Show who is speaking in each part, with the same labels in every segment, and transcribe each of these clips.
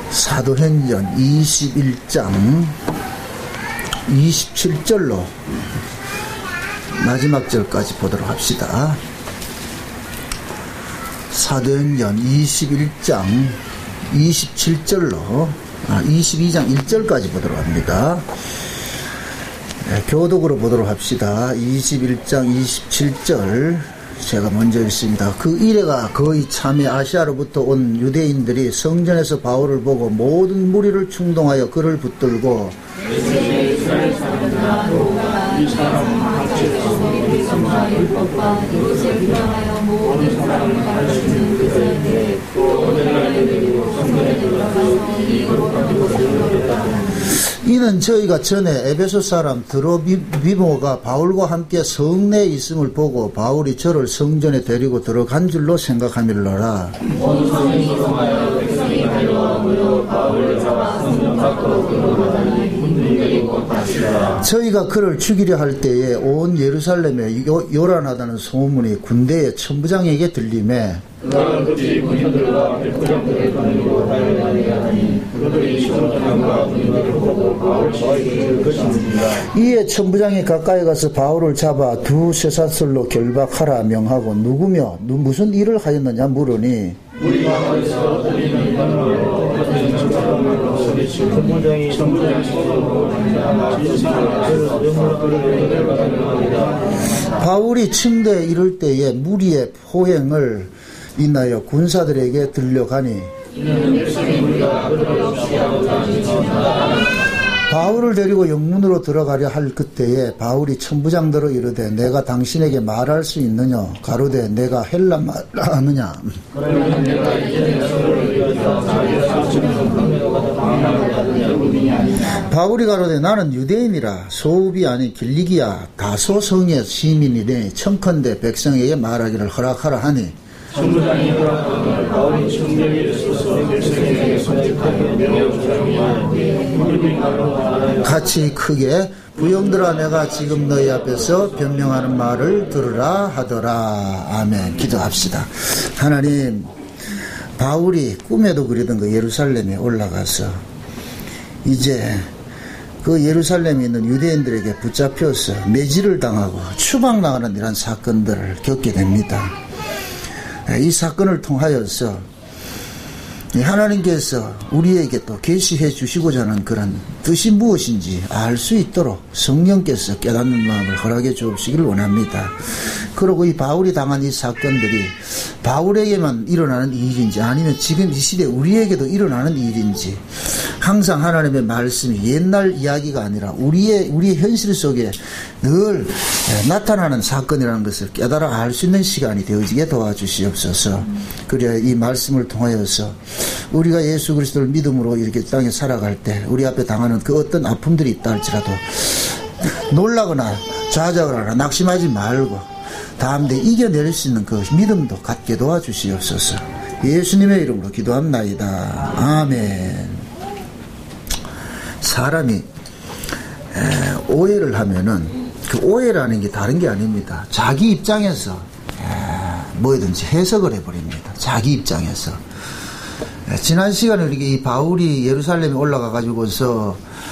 Speaker 1: 사도행전 21장 27절로 마지막 절까지 보도록 합시다. 사도행전 21장 27절로 22장 1절까지 보도록 합니다. 교독으로 보도록 합시다. 21장 27절 제가 먼저 읽습니다. 그 이래가 거의 참에 아시아로부터 온 유대인들이 성전에서 바울을 보고 모든 무리를 충동하여 그를 붙들고 이 사람은 각지에서 우리 성과 율법과 이곳에 불안하여 모든 사람을 가르치는 그들에게 또 오늘날에 데리고 성전에 들어가서 이 율법하는 것을 노렸다. 이는 저희가 전에 에베소 사람 드로비모가 바울과 함께 성내에 있음을 보고 바울이 저를 성전에 데리고 들어간 줄로 생각함이러라. 온 성이 이동하여 백성이 달려와므로 바울을 잡아 성전 밖으로 끌어가다니 군중들이 곧 다치더라. 저희가 그를 죽이려 할 때에 온 예루살렘에 요란하다는 소문이 군대의 천부장에게 들리매 그가 그들이 군인들과 백부장들을 거느리고 달려다니게 하니 그들이 천부장과 군인들을 보고 바울 저에게 것입니다. 이에 천부장이 가까이 가서 바울을 잡아 두 쇠사슬로 결박하라 명하고 누구며 무슨 일을 하였느냐 물으니 우리가 어디서 들리는 말로 어떤 천부장으로 소리치고 천부장이 서로 바울이 침대에 이를 때에 무리의 포행을 인하여 군사들에게 들려가니 바울을 데리고 영문으로 들어가려 할 그때에 바울이 천부장들을 이르되 내가 당신에게 말할 수 있느냐 가로되 내가 헬라 말 아느냐 바울이 가로되 나는 유대인이라 소읍이 아닌 길리기아 다소 성의 시민이니 청컨대 백성에게 말하기를 허락하라 하니 천부장이 허락하며 바울이 청명에 서서 백성에게 손짓하며 명령하여 같이 크게 부형들아 내가 지금 너희 앞에서 변명하는 말을 들으라 하더라. 아멘. 기도합시다. 하나님, 바울이 꿈에도 그리던 그 예루살렘에 올라가서 이제 그 예루살렘에 있는 유대인들에게 붙잡혀서 매질을 당하고 추방당하는 이런 사건들을 겪게 됩니다. 이 사건을 통하여서 하나님께서 우리에게 또 계시해 주시고자 하는 그런 뜻이 무엇인지 알 수 있도록 성령께서 깨닫는 마음을 허락해 주시기를 원합니다. 그리고 이 바울이 당한 이 사건들이 바울에게만 일어나는 일인지 아니면 지금 이 시대에 우리에게도 일어나는 일인지 항상 하나님의 말씀이 옛날 이야기가 아니라 우리의 현실 속에 늘 나타나는 사건이라는 것을 깨달아 알 수 있는 시간이 되어지게 도와주시옵소서. 그래야 이 말씀을 통하여서 우리가 예수 그리스도를 믿음으로 이렇게 땅에 살아갈 때 우리 앞에 당하는 그 어떤 아픔들이 있다 할지라도 놀라거나 좌절하거나 낙심하지 말고 다음에 이겨낼 수 있는 그 믿음도 갖게 도와주시옵소서. 예수님의 이름으로 기도합나이다. 아멘. 사람이 오해를 하면은 그 오해라는 게 다른 게 아닙니다. 자기 입장에서 뭐든지 해석을 해버립니다. 자기 입장에서. 지난 시간에 이렇게 이 바울이 예루살렘에 올라가 가지고서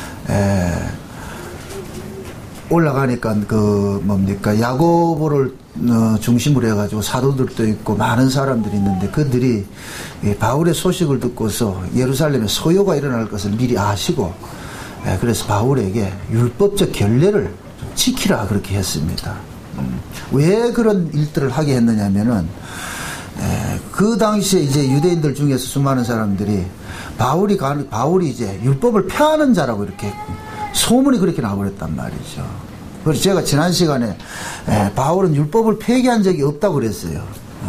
Speaker 1: 올라가니까 그 뭡니까 야고보를 중심으로 해가지고 사도들도 있고 많은 사람들이 있는데 그들이 바울의 소식을 듣고서 예루살렘에 소요가 일어날 것을 미리 아시고 그래서 바울에게 율법적 결례를 지키라 그렇게 했습니다. 왜 그런 일들을 하게 했느냐면은 그 당시에 이제 유대인들 중에서 수많은 사람들이 바울이 이제 율법을 폐하는 자라고 이렇게 소문이 그렇게 나버렸단 말이죠. 그래서 제가 지난 시간에 바울은 율법을 폐기한 적이 없다고 그랬어요.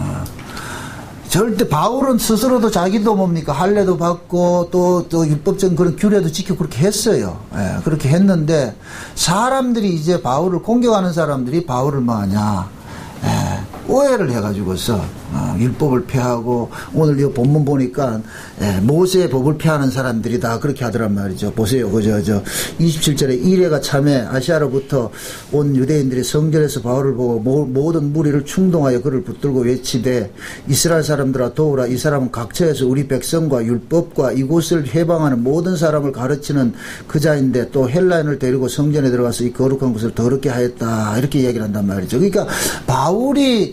Speaker 1: 절대 바울은 스스로도 자기도 뭡니까 할례도 받고 또 율법적인 그런 규례도 지키고 그렇게 했어요. 그렇게 했는데 사람들이 이제 바울을 공격하는 사람들이 바울을 뭐하냐 오해를 해가지고서
Speaker 2: 율법을 폐하고 오늘 이 본문 보니까 모세의 법을 폐하는 사람들이다 그렇게 하더란 말이죠. 보세요. 그저 27절에 이레가 참에 아시아로부터 온 유대인들이 성전에서 바울을 보고 모든 무리를 충동하여 그를 붙들고 외치되 이스라엘 사람들아 도우라. 이 사람은 각처에서 우리 백성과 율법과 이곳을 해방하는 모든 사람을 가르치는 그 자인데 또 헬라인을 데리고 성전에 들어가서 이 거룩한 곳을 더럽게 하였다 이렇게 이야기를 한단 말이죠. 그러니까 바울이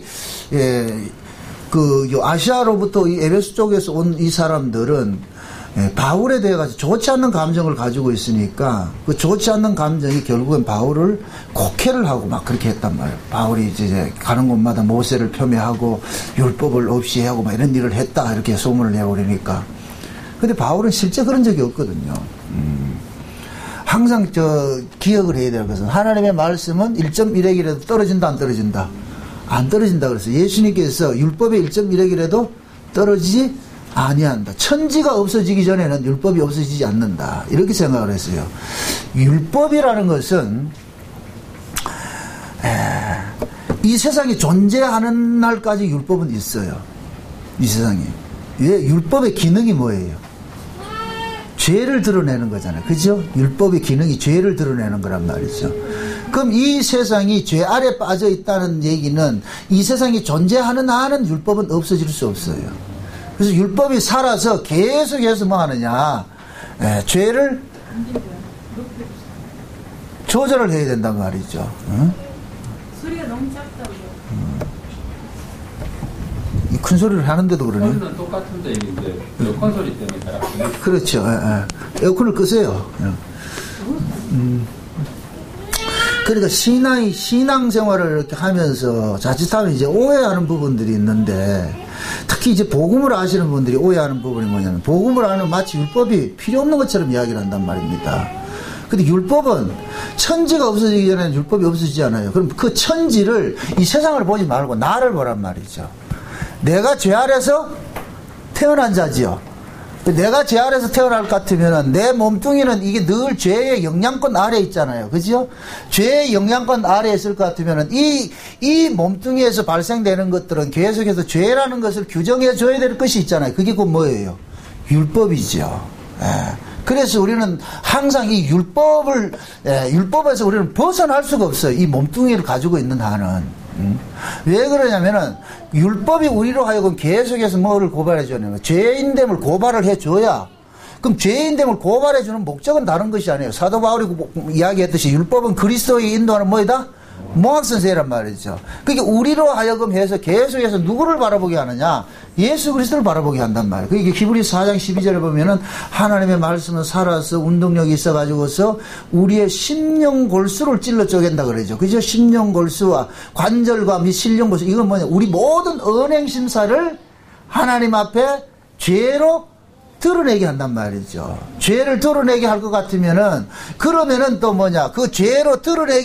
Speaker 2: 아시아로부터 이 에베소 쪽에서 온 이 사람들은 바울에 대해 가지고 좋지 않는 감정을 가지고 있으니까 그 좋지 않는 감정이 결국은 바울을 곡해를 하고 막 그렇게 했단 말이에요. 바울이 이제 가는 곳마다 모세를 폄훼하고 율법을 없이 하고 막 이런 일을 했다 이렇게 소문을 내버리니까. 근데 바울은 실제 그런 적이 없거든요. 항상 기억을 해야 될 것은 하나님의 말씀은 1.1핵이라도 떨어진다 안 떨어진다? 안 떨어진다 그랬어요. 예수님께서 율법의 1.1핵이라도 떨어지지 아니한다. 천지가 없어지기 전에는 율법이 없어지지 않는다. 이렇게 생각을 했어요. 율법이라는 것은 이 세상이 존재하는 날까지 율법은 있어요. 이 세상에. 율법의 기능이 뭐예요? 죄를 드러내는 거잖아요. 그죠? 율법의 기능이 죄를 드러내는 거란 말이죠. 그럼 이 세상이 죄 아래 빠져 있다는 얘기는 이 세상이 존재하는 한은 율법은 없어질 수 없어요. 그래서 율법이 살아서 계속해서 뭐 하느냐, 죄를 조절을 해야 된단 말이죠. 응?
Speaker 1: 소리가 너무 작다고.
Speaker 2: 이 큰 소리를 하는데도 그러네.
Speaker 3: 소리는 똑같은데 이제 에어컨 소리 때문에 잘 안 들려요.
Speaker 2: 그렇죠. 에어컨을 끄세요. 그러니까 신앙생활을 이렇게 하면서 자칫하면 이제 오해하는 부분들이 있는데, 특히 이제 복음을 아시는 분들이 오해하는 부분이 뭐냐면, 복음을 아는 마치 율법이 필요 없는 것처럼 이야기를 한단 말입니다. 근데 율법은 천지가 없어지기 전에는 율법이 없어지지 않아요. 그럼 그 천지를, 이 세상을 보지 말고 나를 보란 말이죠. 내가 죄 아래서 태어난 자지요. 내가 죄 아래서 태어날 것 같으면 내 몸뚱이는 이게 늘 죄의 영향권 아래에 있잖아요. 그죠? 죄의 영향권 아래에 있을 것 같으면 이 몸뚱이에서 발생되는 것들은 계속해서 죄라는 것을 규정해 줘야 될 것이 있잖아요. 그게 곧 뭐예요? 율법이죠. 그래서 우리는 항상 이 율법에서 우리는 벗어날 수가 없어요. 이 몸뚱이를 가지고 있는 한은. 왜 그러냐면은 율법이 우리로 하여금 계속해서 뭐를 고발해 주냐면 죄인됨을 고발을 해줘야, 그럼 죄인됨을 고발해 주는 목적은 다른 것이 아니에요. 사도 바울이 이야기했듯이 율법은 그리스도의 인도하는 뭐이다? 모학선생이란 말이죠. 그러니까 우리로 하여금 해서 계속해서 누구를 바라보게 하느냐? 예수 그리스도를 바라보게 한단 말이에요. 그러니까 히브리서 4장 12절에 보면은 하나님의 말씀은 살아서 운동력이 있어가지고서 우리의 심령골수를 찔러 쪼갠다 그러죠. 그죠? 심령골수와 관절과 및 신령골수, 이건 뭐냐? 우리 모든 언행심사를 하나님 앞에 죄로 드러내게 한단 말이죠. 죄를 드러내게 할 것 같으면은, 그러면은 또 뭐냐? 그 죄로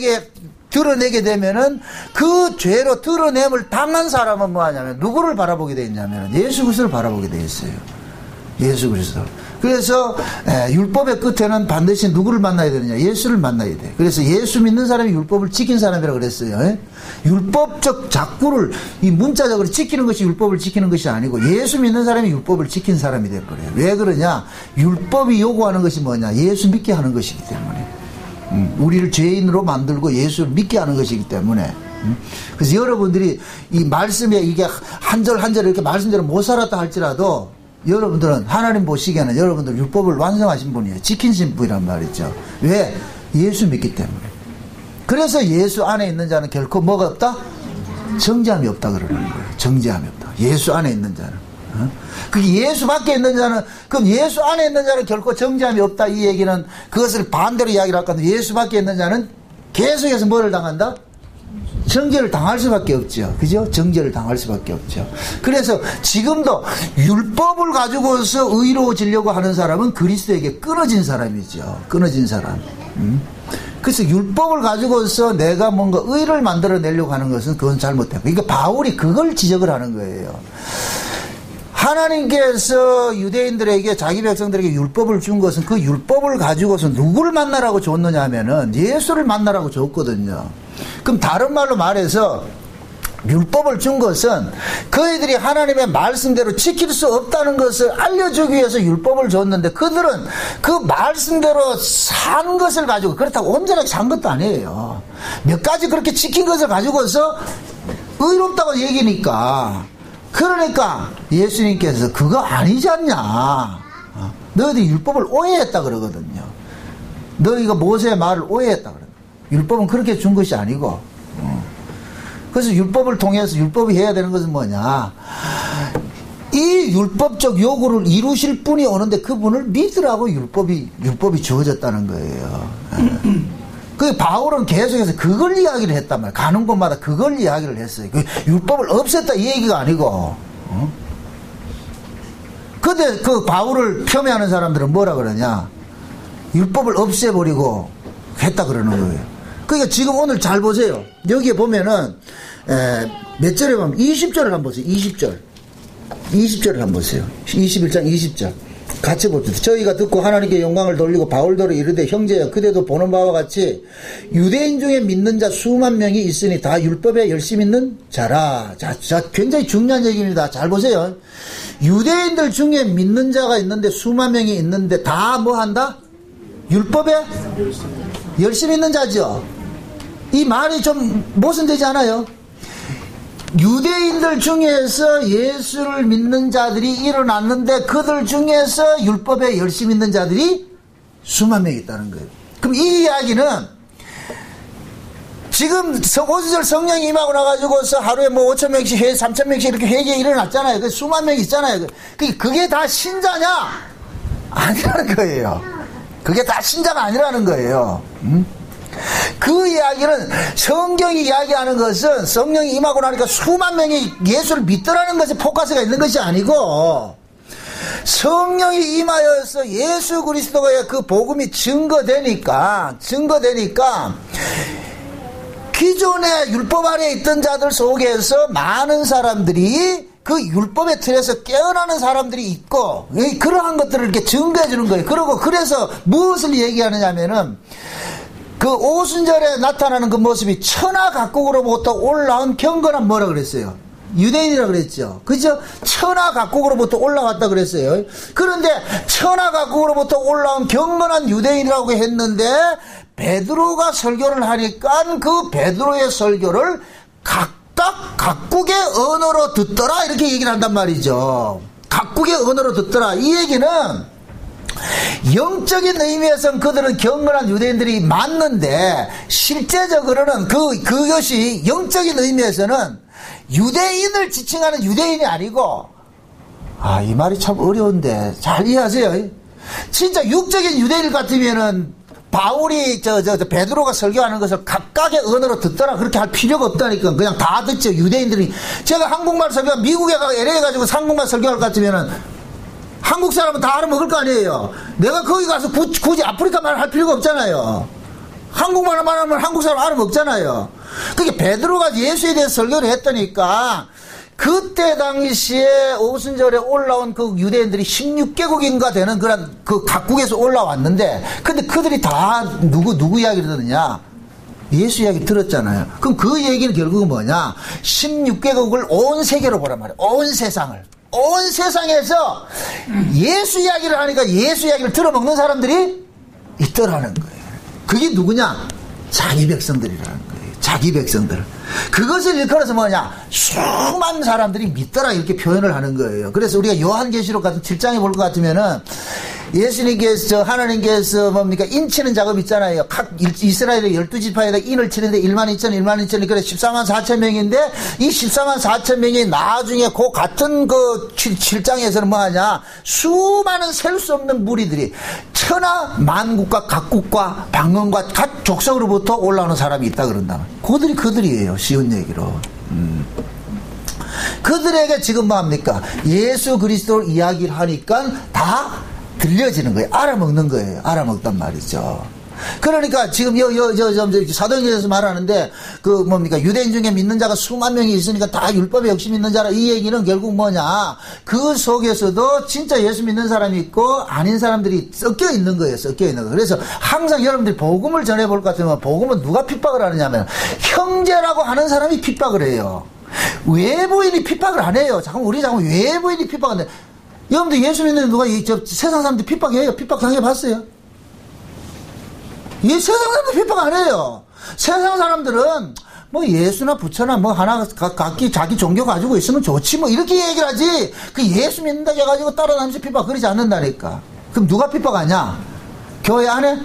Speaker 2: 드러내게 되면은 그 죄로 드러냄을 당한 사람은 뭐 하냐면 누구를 바라보게 돼 있냐면 예수 그리스도를 바라보게 돼 있어요. 예수 그리스도. 그래서 율법의 끝에는 반드시 누구를 만나야 되느냐? 예수를 만나야 돼. 그래서 예수 믿는 사람이 율법을 지킨 사람이라고 그랬어요. 율법적 작구를 이 문자적으로 지키는 것이 율법을 지키는 것이 아니고 예수 믿는 사람이 율법을 지킨 사람이 돼버려요. 왜 그러냐? 율법이 요구하는 것이 뭐냐? 예수 믿게 하는 것이기 때문에. 우리를 죄인으로 만들고 예수를 믿게 하는 것이기 때문에. 그래서 여러분들이 이 말씀에 이게 한 절 한 절 이렇게 말씀대로 못 살았다 할지라도 여러분들은 하나님 보시기에는 여러분들 율법을 완성하신 분이에요. 지키신 분이란 말이죠. 왜? 예수 믿기 때문에. 그래서 예수 안에 있는 자는 결코 뭐가 없다? 정죄함이 없다 그러는 거예요. 정죄함이 없다. 예수 안에 있는 자는. 그게 예수 밖에 있는 자는, 그럼 예수 안에 있는 자는 결코 정죄함이 없다 이 얘기는 그것을 반대로 이야기를 할까? 예수 밖에 있는 자는 계속해서 뭐를 당한다? 정죄를 당할 수밖에 없죠. 그죠? 정죄를 당할 수밖에 없죠. 그래서 지금도 율법을 가지고서 의로워지려고 하는 사람은 그리스도에게 끊어진 사람이죠. 끊어진 사람. 그래서 율법을 가지고서 내가 뭔가 의를 만들어내려고 하는 것은 그건 잘못된 거예요. 그러니까 바울이 그걸 지적을 하는 거예요. 하나님께서 유대인들에게, 자기 백성들에게 율법을 준 것은 그 율법을 가지고서 누구를 만나라고 줬느냐 하면은 예수를 만나라고 줬거든요. 그럼 다른 말로 말해서 율법을 준 것은 그들이 하나님의 말씀대로 지킬 수 없다는 것을 알려주기 위해서 율법을 줬는데 그들은 그 말씀대로 산 것을 가지고 그렇다고 온전하게 산 것도 아니에요. 몇 가지 그렇게 지킨 것을 가지고서 의롭다고 얘기니까 그러니까 예수님께서 그거 아니지 않냐. 너희들이 율법을 오해했다 그러거든요. 너희가 모세의 말을 오해했다 그러거든요. 율법은 그렇게 준 것이 아니고 그래서 율법을 통해서 율법이 해야 되는 것은 뭐냐. 이 율법적 요구를 이루실 분이 오는데 그분을 믿으라고 율법이 주어졌다는 거예요. 그 바울은 계속해서 그걸 이야기를 했단 말이에요. 가는 곳마다 그걸 이야기를 했어요. 그 율법을 없앴다 이 얘기가 아니고. 근데 그 바울을 폄훼하는 사람들은 뭐라 그러냐. 율법을 없애버리고 했다 그러는 거예요. 그러니까 지금 오늘 잘 보세요. 여기에 보면은 몇 절에 보면 20절을 한번 보세요. 20절을 한번 보세요. 21장 20절 같이 봅시다. 저희가 듣고 하나님께 영광을 돌리고 바울더러 이르되 형제여 그대도 보는 바와 같이 유대인 중에 믿는 자 수만 명이 있으니 다 율법에 열심 있는 자라. 자 굉장히 중요한 얘기입니다. 잘 보세요. 유대인들 중에 믿는 자가 있는데 수만 명이 있는데 다 뭐 한다? 율법에 열심 있는 자죠. 이 말이 좀 모순되지 않아요? 유대인들 중에서 예수를 믿는 자들이 일어났는데 그들 중에서 율법에 열심히 있는 자들이 수만 명 있다는 거예요. 그럼 이 이야기는 지금 오순절 성령이 임하고 나가지고서 하루에 뭐 5,000명씩 3,000명씩 이렇게 회개에 일어났잖아요. 그 수만 명 있잖아요. 그게 다 신자냐? 아니라는 거예요. 그게 다 신자가 아니라는 거예요. 그 이야기는 성경이 이야기하는 것은 성령이 임하고 나니까 수만 명이 예수를 믿더라는 것에 포커스가 있는 것이 아니고 성령이 임하여서 예수 그리스도의 그 복음이 증거되니까 기존의 율법 아래에 있던 자들 속에서 많은 사람들이 그 율법의 틀에서 깨어나는 사람들이 있고 그러한 것들을 이렇게 증거해 주는 거예요. 그래서 무엇을 얘기하느냐면은 그 오순절에 나타나는 그 모습이 천하각국으로부터 올라온 경건한 뭐라 그랬어요? 유대인이라 그랬죠. 그죠? 천하각국으로부터 올라왔다 그랬어요. 그런데 천하각국으로부터 올라온 경건한 유대인이라고 했는데 베드로가 설교를 하니까 그 베드로의 설교를 각각 각국의 언어로 듣더라 이렇게 얘기를 한단 말이죠. 각국의 언어로 듣더라. 이 얘기는 영적인 의미에서는 그들은 경건한 유대인들이 맞는데 실제적으로는 그것이 영적인 의미에서는 유대인을 지칭하는 유대인이 아니고 이 말이 참 어려운데 잘 이해하세요. 진짜 육적인 유대인 같으면은 바울이 베드로가 설교하는 것을 각각의 언어로 듣더라 그렇게 할 필요가 없다니까. 그냥 다 듣죠. 유대인들이. 제가 한국말 설교 미국에 가서 LA 가지고 한국말 설교할 것 같으면은 한국 사람은 다 알아먹을 거 아니에요. 내가 거기 가서 굳이 아프리카 말 할 필요가 없잖아요. 한국말만 하면 한국 사람 알아먹잖아요. 그게 베드로가 예수에 대해서 설교를 했다니까 그때 당시에 오순절에 올라온 그 유대인들이 16개국인가 되는 그런 그 각국에서 올라왔는데 근데 그들이 다 누구 이야기를 듣느냐? 예수 이야기 들었잖아요. 그럼 그 얘기는 결국은 뭐냐? 16개국을 온 세계로 보란 말이에요. 온 세상에서 예수 이야기를 하니까 예수 이야기를 들어먹는 사람들이 있더라는 거예요. 그게 누구냐? 자기 백성들이라는 거예요. 자기 백성들. 그것을 일컬어서 뭐냐? 수많은 사람들이 믿더라 이렇게 표현을 하는 거예요. 그래서 우리가 요한계시록 같은 7장에 볼 것 같으면은 예수님께서 하나님께서 뭡니까 인치는 작업 있잖아요. 각 이스라엘의 12지파에다 인을 치는데 1만 2천 그래 14만 4천 명인데 이 14만 4천 명이 나중에 그 같은 그 7장에서는 뭐하냐 수많은 셀 수 없는 무리들이 천하 만국과 각국과 방언과 각 족속으로부터 올라오는 사람이 있다 그런다. 그들이에요. 쉬운 얘기로. 그들에게 지금 뭐합니까? 예수 그리스도를 이야기를 하니까 다 들려지는 거예요. 알아먹는 거예요. 알아먹단 말이죠. 그러니까 지금 사도행전에서 말하는데 그 뭡니까 유대인 중에 믿는 자가 수만 명이 있으니까 다 율법에 역시 믿는 자라 이 얘기는 결국 뭐냐 그 속에서도 진짜 예수 믿는 사람이 있고 아닌 사람들이 섞여 있는 거예요. 섞여 있는 거. 그래서 항상 여러분들이 복음을 전해볼 것 같으면 복음은 누가 핍박을 하느냐면 형제라고 하는 사람이 핍박을 해요. 외부인이 핍박을 안 해요. 우리 외부인이 핍박을 안 해. 여러분들 예수 믿는 누가 세상 사람들 핍박해요? 핍박 당해봤어요? 세상 사람들 핍박 안 해요. 세상 사람들은 뭐 예수나 부처나 뭐 하나 각기 자기 종교 가지고 있으면 좋지 뭐 이렇게 얘기를 하지, 그 예수 믿는다 해가지고 따라다니면서 핍박 그러지 않는다니까. 그럼 누가 핍박하냐? 교회 안에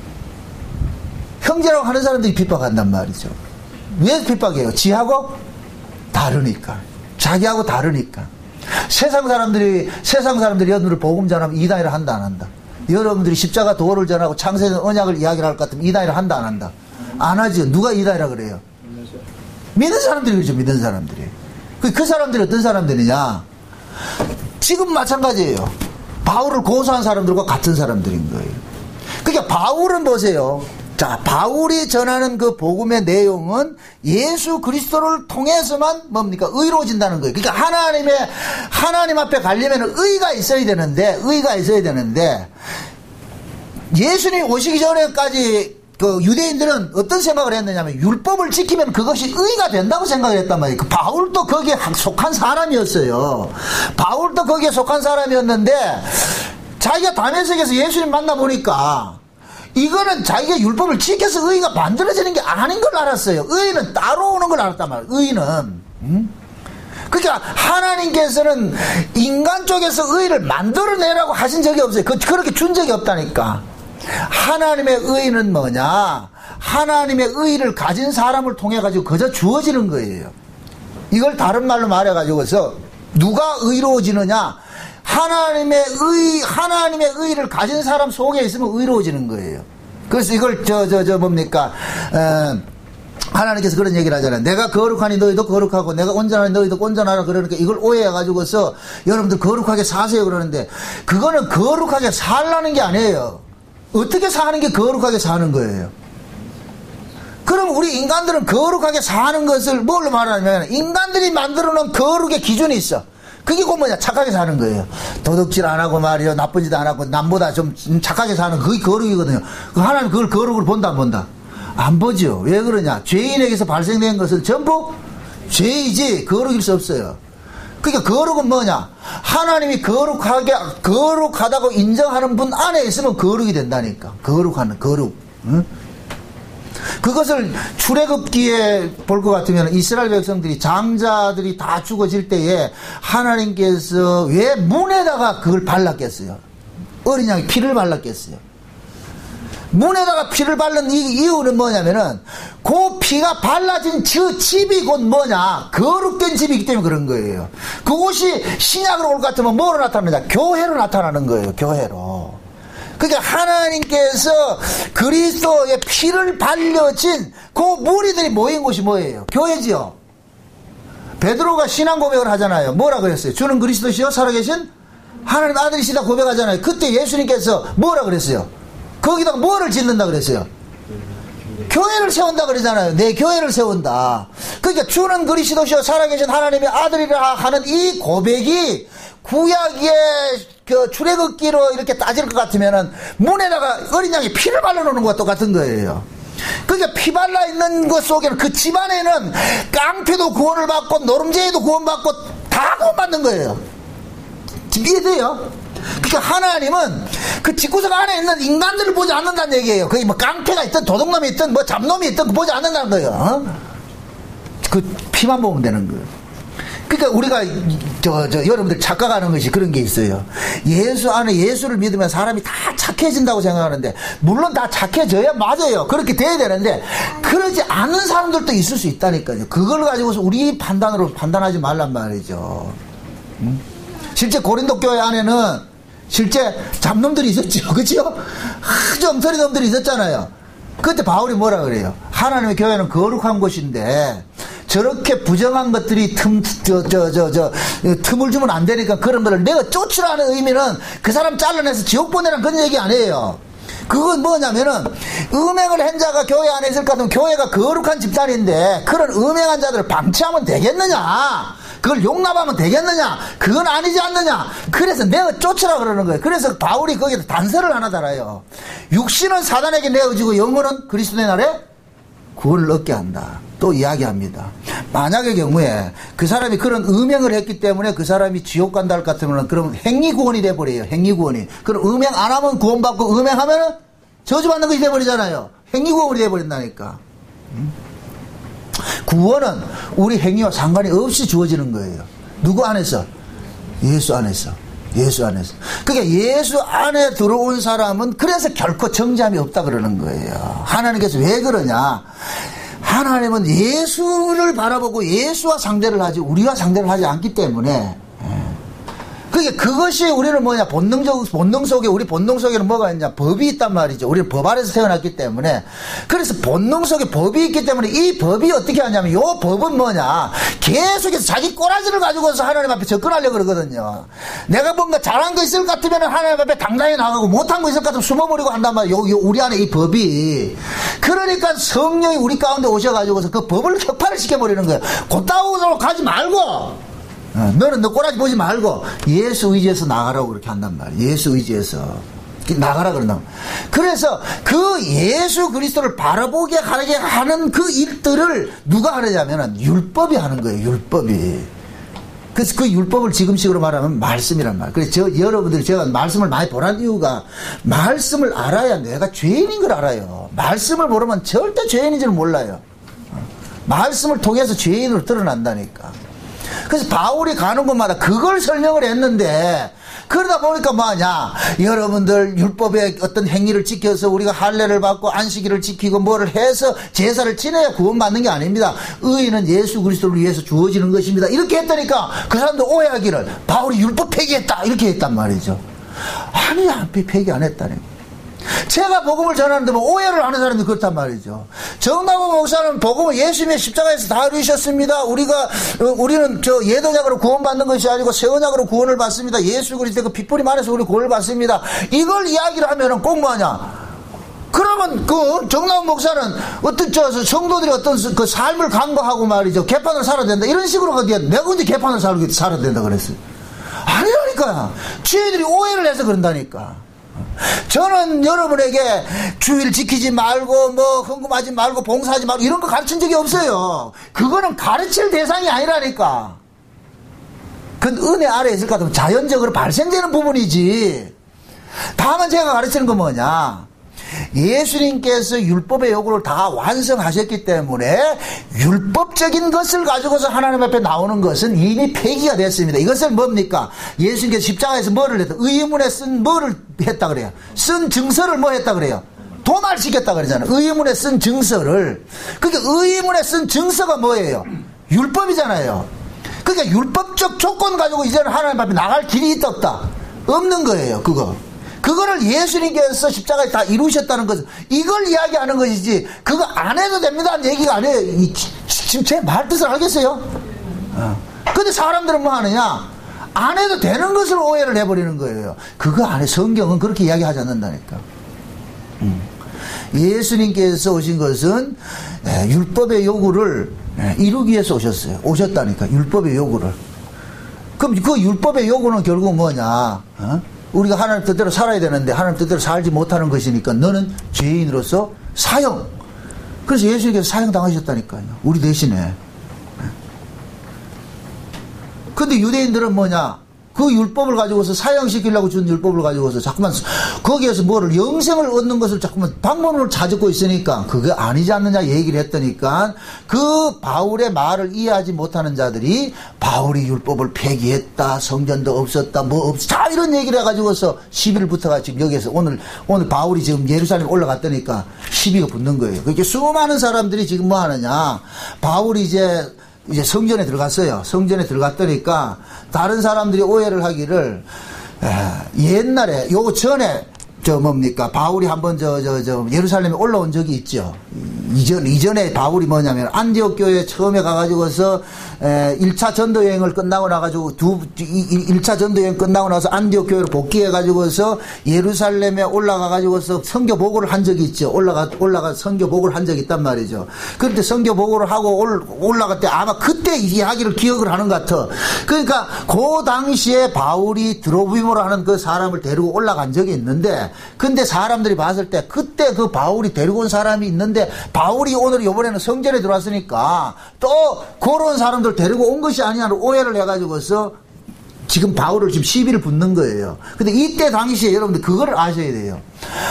Speaker 2: 형제라고 하는 사람들이 핍박한단 말이죠. 왜 핍박해요? 지하고 다르니까. 자기하고 다르니까. 세상 사람들이 여러분들 복음 전하면 이단이라 한다 안 한다? 여러분들이 십자가 도를 전하고 창세전 언약을 이야기를 할 것 같으면 이단이라 한다 안 한다? 안 하죠. 누가 이단이라 그래요? 믿는 사람들이 그렇죠. 믿는 사람들이. 그 사람들이 어떤 사람들이냐? 지금 마찬가지예요. 바울을 고소한 사람들과 같은 사람들인 거예요. 그러니까 바울은 보세요. 자, 바울이 전하는 그 복음의 내용은 예수 그리스도를 통해서만 뭡니까? 의로워진다는 거예요. 그러니까 하나님 앞에 가려면 의가 있어야 되는데, 예수님 오시기 전에까지 그 유대인들은 어떤 생각을 했느냐면 율법을 지키면 그것이 의가 된다고 생각을 했단 말이에요. 바울도 거기에 속한 사람이었어요. 바울도 거기에 속한 사람이었는데 자기가 다메섹에서 예수님 만나보니까 이거는 자기가 율법을 지켜서 의가 만들어지는 게 아닌 걸 알았어요. 의는 따로 오는 걸 알았단 말이에요. 의는. 그러니까 하나님께서는 인간 쪽에서 의를 만들어내라고 하신 적이 없어요. 그렇게 준 적이 없다니까. 하나님의 의는 뭐냐? 하나님의 의를 가진 사람을 통해 가지고 그저 주어지는 거예요. 이걸 다른 말로 말해 가지고서 누가 의로워지느냐? 하나님의 의를 가진 사람 속에 있으면 의로워지는 거예요. 그래서 이걸 뭡니까? 하나님께서 그런 얘기를 하잖아요. 내가 거룩하니 너희도 거룩하고 내가 온전하니 너희도 온전하라 그러니까 이걸 오해해가지고서 여러분들 거룩하게 사세요 그러는데 그거는 거룩하게 살라는 게 아니에요. 어떻게 사는 게 거룩하게 사는 거예요? 그럼 우리 인간들은 거룩하게 사는 것을 뭘로 말하냐면 인간들이 만들어 놓은 거룩의 기준이 있어. 그게 곧 뭐냐? 착하게 사는 거예요. 도둑질 안 하고 말이요. 나쁜 짓 안 하고 남보다 좀 착하게 사는 그게 거룩이거든요. 하나님 그걸 거룩으로 본다 안 본다? 안 보죠. 왜 그러냐? 죄인에게서 발생된 것은 전부 죄이지 거룩일 수 없어요. 그러니까 거룩은 뭐냐? 하나님이 거룩하다고 인정하는 분 안에 있으면 거룩이 된다니까. 거룩. 응? 그것을 출애굽기에 볼 것 같으면 이스라엘 백성들이 장자들이 다 죽어질 때에 하나님께서 왜 문에다가 그걸 발랐겠어요? 어린 양이 피를 발랐겠어요? 문에다가 피를 바른 이유는 뭐냐면은 그 피가 발라진 저 집이 곧 뭐냐? 거룩된 집이기 때문에 그런 거예요. 그곳이 신약으로 올 것 같으면 뭐로 나타나느냐? 교회로 나타나는 거예요. 교회로. 그러니까 하나님께서 그리스도의 피를 발려진 그 무리들이 모인 곳이 뭐예요? 교회지요. 베드로가 신앙 고백을 하잖아요. 뭐라 그랬어요? 주는 그리스도시요 살아계신 하나님 아들이시다 고백하잖아요. 그때 예수님께서 뭐라 그랬어요? 거기다가 뭐를 짓는다 그랬어요? 교회를 세운다 그러잖아요. 내 교회를 세운다. 그러니까 주는 그리스도시요 살아계신 하나님의 아들이라 하는 이 고백이 구약의 그 출애굽기로 이렇게 따질 것 같으면은 문에다가 어린 양이 피를 발라놓는 것과 똑같은 거예요. 그러니까 피 발라 있는 것 속에는 그 집안에는 깡패도 구원을 받고 노름쟁이도 구원받고 다 구원받는 거예요. 이해돼요? 그러니까 하나님은 그 집구석 안에 있는 인간들을 보지 않는다는 얘기예요. 거기 뭐 깡패가 있든 도둑놈이 있든 뭐 잡놈이 있든 보지 않는다는 거예요. 어? 그 피만 보면 되는 거예요. 그러니까 우리가 여러분들 착각하는 것이 그런 게 있어요. 예수 안에 예수를 믿으면 사람이 다 착해진다고 생각하는데 물론 다 착해져야 맞아요. 그렇게 돼야 되는데 그러지 않은 사람들도 있을 수 있다니까요. 그걸 가지고서 우리 판단으로 판단하지 말란 말이죠. 실제 고린도 교회 안에는 실제 잡놈들이 있었죠. 그렇죠? 아주 엉터리 놈들이 있었잖아요. 그때 바울이 뭐라 그래요? 하나님의 교회는 거룩한 곳인데 저렇게 부정한 것들이 틈을 주면 안 되니까 그런 거를 내가 쫓으라는 의미는 그 사람 잘라내서 지옥 보내라는 그런 얘기 아니에요. 그건 뭐냐면은 음행을 한 자가 교회 안에 있을 것 같으면 교회가 거룩한 집단인데 그런 음행한 자들을 방치하면 되겠느냐? 그걸 용납하면 되겠느냐? 그건 아니지 않느냐? 그래서 내가 쫓으라 그러는 거예요. 그래서 바울이 거기에 단서를 하나 달아요. 육신은 사단에게 내어지고 영혼은 그리스도의 날에 구원을 얻게 한다. 또 이야기합니다. 만약의 경우에 그 사람이 그런 음행을 했기 때문에 그 사람이 지옥 간다 할 것 같으면 그럼 행위구원이 돼버려요. 행위구원이. 그럼 음행 안 하면 구원받고 음행하면 저주받는 것이 돼버리잖아요. 행위구원이 돼버린다니까. 구원은 우리 행위와 상관이 없이 주어지는 거예요. 누구 안에서? 예수 안에서. 예수 안에서. 그러니까 예수 안에 들어온 사람은 그래서 결코 정죄함이 없다 그러는 거예요. 하나님께서 왜 그러냐? 하나님은 예수를 바라보고 예수와 상대를 하지 우리와 상대를 하지 않기 때문에. 그러니까 그것이 우리는 뭐냐, 본능 속에, 우리 본능 속에는 뭐가 있냐, 법이 있단 말이죠. 우리는 법 아래서 태어났기 때문에. 그래서 본능 속에 법이 있기 때문에 이 법이 어떻게 하냐면, 요 법은 뭐냐, 계속해서 자기 꼬라지를 가지고서 하나님 앞에 접근하려고 그러거든요. 내가 뭔가 잘한 거 있을 것 같으면 하나님 앞에 당당히 나가고, 못한 거 있을 것 같으면 숨어버리고 한단 말이에요. 우리 안에 이 법이. 그러니까 성령이 우리 가운데 오셔가지고서 그 법을 격파를 시켜버리는 거예요. 곧다우로 가지 말고, 너는 너 꼬라지 보지 말고 예수 의지에서 나가라고 그렇게 한단 말이에요. 예수 의지에서 나가라 그런다. 그래서 그 예수 그리스도를 바라보게 하게 하는 그 일들을 누가 하느냐면은 율법이 하는 거예요. 율법이. 그래서 그 율법을 지금식으로 말하면 말씀이란 말이에요. 그래서 여러분들이 제가 말씀을 많이 보란 이유가, 말씀을 알아야 내가 죄인인 걸 알아요. 말씀을 모르면 절대 죄인인 줄 몰라요. 말씀을 통해서 죄인으로 드러난다니까. 그래서 바울이 가는 곳마다 그걸 설명을 했는데, 그러다 보니까 뭐하냐, 여러분들 율법의 어떤 행위를 지켜서 우리가 할례를 받고 안식일을 지키고 뭐를 해서 제사를 지내야 구원받는 게 아닙니다. 의인은 예수 그리스도를 위해서 주어지는 것입니다. 이렇게 했다니까 그 사람도 오해하기를 바울이 율법 폐기했다 이렇게 했단 말이죠. 아니야, 폐기 안 했다니까. 제가 복음을 전하는데 뭐 오해를 하는 사람이 그렇단 말이죠. 정남호 목사는 복음을 예수님의 십자가에서 다 이루셨습니다. 우리는 저 옛언약으로 구원받는 것이 아니고 새 언약으로 구원을 받습니다. 예수 그리스도의 그 핏뿌림 안에서 우리 구원을 받습니다. 이걸 이야기를 하면은 꼭 뭐하냐? 그러면 그 정남호 목사는 어떤 성도들이 어떤 그 삶을 강구하고 말이죠. 개판을 살아야 된다. 이런 식으로 가기에 내가 언제 개판을 살아야 된다 그랬어요. 아니라니까. 죄인들이 오해를 해서 그런다니까. 저는 여러분에게 주일 지키지 말고 뭐 헌금하지 말고 봉사하지 말고 이런 거 가르친 적이 없어요. 그거는 가르칠 대상이 아니라니까. 그건 은혜 아래에 있을 것 같으면 자연적으로 발생되는 부분이지. 다만 제가 가르치는 건 뭐냐, 예수님께서 율법의 요구를 다 완성하셨기 때문에 율법적인 것을 가지고서 하나님 앞에 나오는 것은 이미 폐기가 됐습니다. 이것은 뭡니까? 예수님께서 십자가에서 뭐를 했다? 의문에 쓴 뭐를 했다 그래요? 쓴 증서를 뭐 했다 그래요? 도말시켰다 그러잖아요. 의문에 쓴 증서를. 그러니까 의문에 쓴 증서가 뭐예요? 율법이잖아요. 그러니까 율법적 조건 가지고 이제는 하나님 앞에 나갈 길이 있다 없다? 없는 거예요. 그거를 예수님께서 십자가에 다 이루셨다는 것은 이걸 이야기하는 것이지, 그거 안 해도 됩니다 하는 얘기가 아니에요. 지금 제 말 뜻을 알겠어요? 근데 사람들은 뭐 하느냐, 안 해도 되는 것을 오해를 해버리는 거예요. 그거 안 해. 성경은 그렇게 이야기하지 않는다니까. 예수님께서 오신 것은 율법의 요구를 이루기 위해서 오셨다니까. 율법의 요구를. 그럼 그 율법의 요구는 결국 뭐냐, 우리가 하나님 뜻대로 살아야 되는데 하나님 뜻대로 살지 못하는 것이니까 너는 죄인으로서 사형. 그래서 예수님께서 사형 당하셨다니까요. 우리 대신에. 근데 유대인들은 뭐냐, 그 율법을 가지고서 사형시키려고 준 율법을 가지고서 자꾸만 거기에서 뭐를 영생을 얻는 것을 자꾸만 방법론을 찾고 있으니까 그게 아니지 않느냐 얘기를 했더니까 그 바울의 말을 이해하지 못하는 자들이 바울이 율법을 폐기했다, 성전도 없었다, 뭐 없었다, 다 이런 얘기를 해가지고서 시비를 붙어가 지금 여기에서 오늘 바울이 지금 예루살렘 올라갔다니까 시비가 붙는 거예요. 그렇게 수많은 사람들이 지금 뭐 하느냐, 바울이 이제 성전에 들어갔어요. 성전에 들어갔더니까 다른 사람들이 오해를 하기를, 옛날에 요 전에 바울이 한번 예루살렘에 올라온 적이 있죠. 이전에 바울이 뭐냐면 안디옥 교회에 처음에 가가지고서 1차 전도 여행을 끝나고 나가지고 1차 전도 여행 끝나고 나서 안디옥 교회로 복귀해가지고서 예루살렘에 올라가가지고서 선교 보고를 한 적이 있죠. 올라가 선교 보고를 한 적이 있단 말이죠. 그때 선교 보고를 하고 올라갈 때 아마 그때 이야기를 기억을 하는 것 같아. 그러니까 그 당시에 바울이 드로비모로 하는 그 사람을 데리고 올라간 적이 있는데, 근데 사람들이 봤을 때 그때 그 바울이 데리고 온 사람이 있는데 바울이 오늘 이번에는 성전에 들어왔으니까 또 그런 사람들 데리고 온 것이 아니냐는 오해를 해가지고서 지금 바울을 지금 시비를 붙는 거예요. 근데 이때 당시에 여러분들 그거를 아셔야 돼요.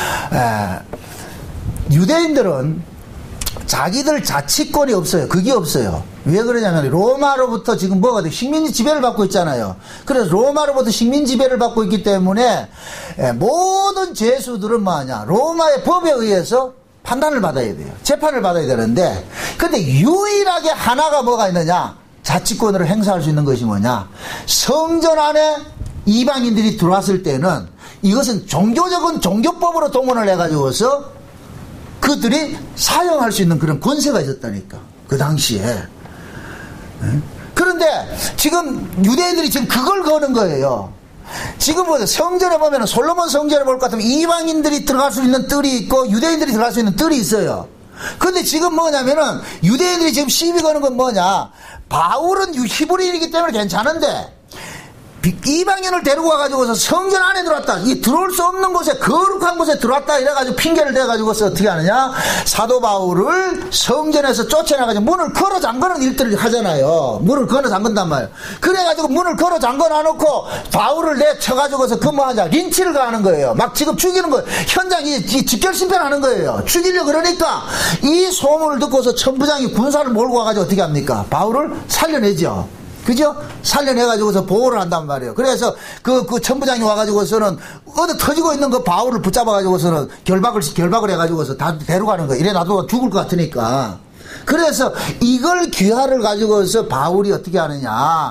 Speaker 2: 유대인들은 자기들 자치권이 없어요. 그게 없어요. 왜 그러냐면 로마로부터 지금 뭐가 돼? 식민 지배를 받고 있잖아요. 그래서 로마로부터 식민 지배를 받고 있기 때문에 모든 죄수들은 뭐하냐? 로마의 법에 의해서 판단을 받아야 돼요. 재판을 받아야 되는데, 근데 유일하게 하나가 뭐가 있느냐? 자치권으로 행사할 수 있는 것이 뭐냐? 성전 안에 이방인들이 들어왔을 때는 이것은 종교적인 종교법으로 동원을 해가지고서 그들이 사용할 수 있는 그런 권세가 있었다니까. 그 당시에. 그런데 지금 유대인들이 지금 그걸 거는 거예요. 지금 보세요. 성전에 보면 솔로몬 성전에 볼 것 같으면 이방인들이 들어갈 수 있는 뜰이 있고 유대인들이 들어갈 수 있는 뜰이 있어요. 근데 지금 뭐냐면은 유대인들이 지금 시비 거는 건 뭐냐? 바울은 히브리인이기 때문에 괜찮은데 이방인을 데리고 와가지고서 성전 안에 들어왔다. 이 들어올 수 없는 곳에, 거룩한 곳에 들어왔다. 이래가지고 핑계를 대가지고서 어떻게 하느냐? 사도 바울을 성전에서 쫓아나가지고 문을 걸어 잠그는 일들을 하잖아요. 문을 걸어 잠근단 말이에요. 그래가지고 문을 걸어 잠궈 놔놓고 바울을 내쳐가지고서 그 뭐하냐? 린치를 가하는 거예요. 막 지금 죽이는 거예요. 현장이 직결심변하는 거예요. 죽이려고 그러니까 이 소문을 듣고서 천부장이 군사를 몰고 와가지고 어떻게 합니까? 바울을 살려내죠. 그죠? 살려내가지고서 보호를 한단 말이에요. 그래서 그 천부장이 와가지고서는 어디 터지고 있는 그 바울을 붙잡아가지고서는 결박을 해가지고서 다 데려가는 거예요. 이래 놔둬 죽을 것 같으니까. 그래서 이걸 귀화를 가지고서 바울이 어떻게 하느냐.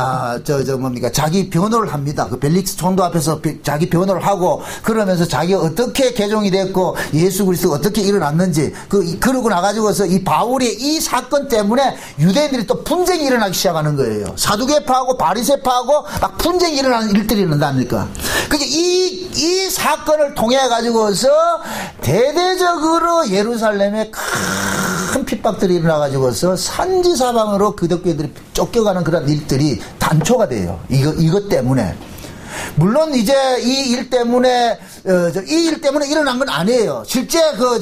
Speaker 2: 자기 변호를 합니다. 그 벨릭스 총독 앞에서 자기 변호를 하고 그러면서 자기가 어떻게 개종이 됐고 예수 그리스도가 어떻게 일어났는지 그러고 나가지고서 이 바울의 이 사건 때문에 유대인들이 또 분쟁이 일어나기 시작하는 거예요. 사두개파하고 바리새파하고 막 분쟁이 일어나는 일들이 일어난다니까. 그게 이 사건을 통해 가지고서 대대적으로 예루살렘에 큰 핍박들이 일어나가지고서 산지사방으로 기독교인들이 쫓겨가는 그런 일들이 단초가 돼요. 이것 때문에. 물론 이제 이 일 때문에 일어난 건 아니에요. 실제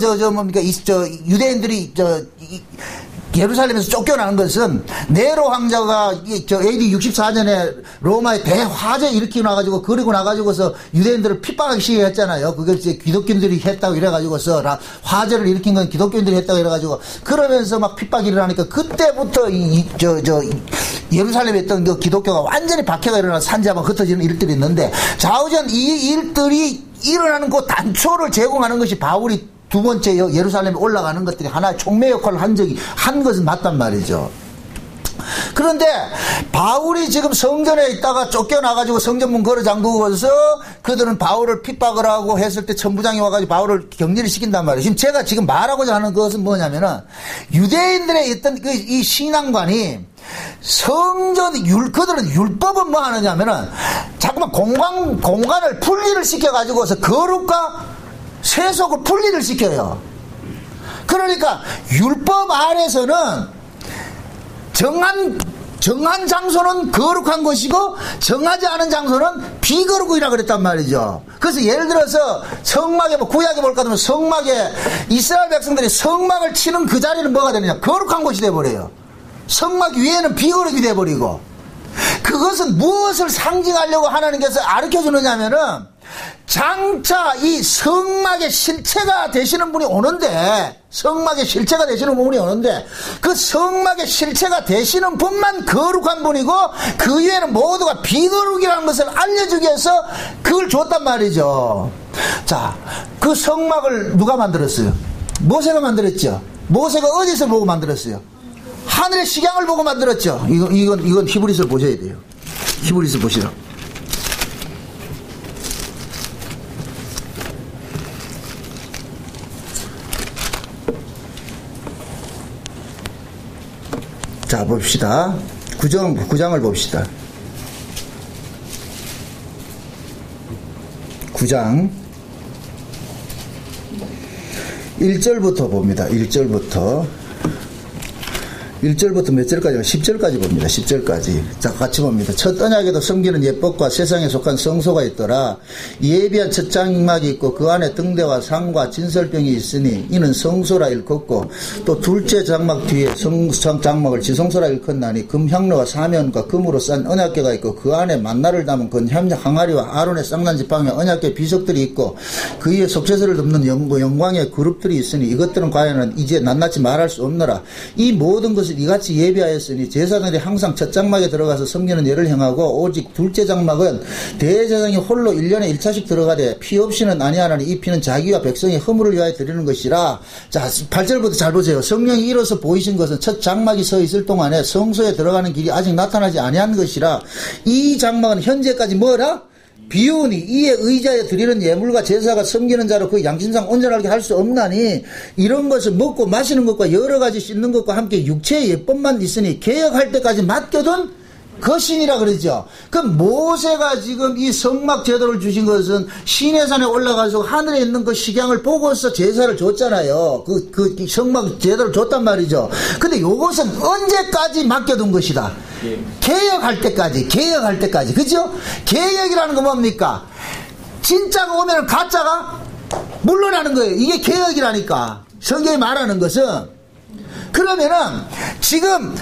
Speaker 2: 유대인들이 예루살렘에서 쫓겨나는 것은 네로 황제가 AD 64년에 로마에 대화재 일으키고 나가지고 그리고 나가지고서 유대인들을 핍박하기 시작했잖아요. 그걸 이제 기독교인들이 했다고 이래가지고서 화재를 일으킨 건 기독교인들이 했다고 이래가지고 그러면서 막 핍박이 일어나니까 그때부터 예루살렘에 있던 그 기독교가 완전히 박해가 일어나서 산지하고 흩어지는 일들이 있는데 좌우전 이 일들이 일어나는 그 단초를 제공하는 것이 바울이 두 번째 예루살렘에 올라가는 것들이 하나의 촉매 역할을 한 것은 맞단 말이죠. 그런데 바울이 지금 성전에 있다가 쫓겨나가지고 성전문 걸어 잠그고서 그들은 바울을 핍박을 하고 했을 때 천부장이 와가지고 바울을 격리를 시킨단 말이에요. 지금 제가 말하고자 하는 것은 뭐냐면은 유대인들의 있던 이 신앙관이 그들은 율법은 뭐 하느냐면은 자꾸만 공간을 분리를 시켜가지고서 거룩과 세속을 분리를 시켜요. 그러니까 율법 안에서는 정한 장소는 거룩한 것이고 정하지 않은 장소는 비거룩이라 그랬단 말이죠. 그래서 예를 들어서 성막에 구약에 볼까 하면 성막에 이스라엘 백성들이 성막을 치는 그 자리는 뭐가 되느냐? 거룩한 곳이 돼버려요. 성막 위에는 비거룩이 돼버리고. 그것은 무엇을 상징하려고 하나님께서 가르쳐주느냐면은 장차 이 성막의 실체가 되시는 분이 오는데 그 성막의 실체가 되시는 분만 거룩한 분이고 그 위에는 모두가 비거룩이라는 것을 알려주기 위해서 그걸 줬단 말이죠. 자, 그 성막을 누가 만들었어요? 모세가 만들었죠. 모세가 어디서 보고 만들었어요? 하늘의 식양을 보고 만들었죠. 이건 히브리서 보셔야 돼요. 히브리서 보시라. 자, 봅시다. 9장을 봅시다. 9장 1절부터 봅니다. 1절부터 1절부터 몇 절까지? 10절까지 봅니다. 10절까지. 자, 같이 봅니다. 첫 언약에도 섬기는 예법과 세상에 속한 성소가 있더라. 예비한 첫 장막이 있고 그 안에 등대와 상과 진설병이 있으니 이는 성소라 일컫고 또 둘째 장막 뒤에 장막을 지성소라 일컫나니 금향로와 사면과 금으로 싼 언약궤가 있고 그 안에 만나를 담은 건 항아리와 아론의 쌍난 지팡이와 언약궤 비석들이 있고 그 위에 속죄소를 덮는 영광의 그룹들이 있으니 이것들은 과연은 이제 낱낱이 말할 수 없노라. 이 모든 것을 이같이 예비하였으니 제사장들이 항상 첫 장막에 들어가서 섬기는 예를 행하고 오직 둘째 장막은 대제사장이 홀로 1년에 1차씩 들어가되 피 없이는 아니하나니 이 피는 자기와 백성의 허물을 위하여 드리는 것이라. 자, 8절부터 잘 보세요. 성령이 일어서 보이신 것은 첫 장막이 서 있을 동안에 성소에 들어가는 길이 아직 나타나지 아니한 것이라. 이 장막은 현재까지 뭐라? 비우니 이에 의자에 드리는 예물과 제사가 섬기는 자로 그 양심상 온전하게 할 수 없나니 이런 것을 먹고 마시는 것과 여러 가지 씻는 것과 함께 육체의 예법만 있으니 개혁할 때까지 맡겨둔 것이니라 그러죠. 그럼 모세가 지금 이 성막 제도를 주신 것은 시내산에 올라가서 하늘에 있는 그 식양을 보고서 제사를 줬잖아요. 그 성막 제도를 줬단 말이죠. 근데 요것은 언제까지 맡겨둔 것이다. 개혁할 때까지. 그죠? 개혁이라는 건 뭡니까? 진짜가 오면 가짜가 물러나는 거예요. 이게 개혁이라니까. 성경이 말하는 것은. 그러면은 지금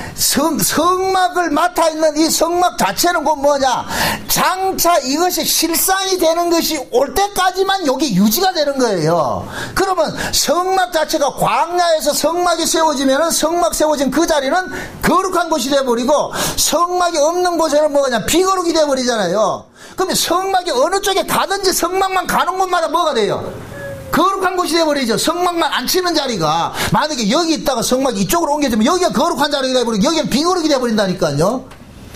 Speaker 2: 성막을 맡아 있는 이 성막 자체는 곧 뭐냐? 장차 이것이 실상이 되는 것이 올 때까지만 여기 유지가 되는 거예요. 그러면 성막 자체가 광야에서 성막이 세워지면은 성막 세워진 그 자리는 거룩한 곳이 돼버리고 성막이 없는 곳에는 뭐냐? 비거룩이 돼버리잖아요. 그러면 성막이 어느 쪽에 가든지 성막만 가는 곳마다 뭐가 돼요? 거룩한 곳이 돼버리죠. 성막만 안 치는 자리가 만약에 여기 있다가 성막 이쪽으로 옮겨지면 여기가 거룩한 자리가 돼버리고 여기는 비거룩이 돼버린다니까요.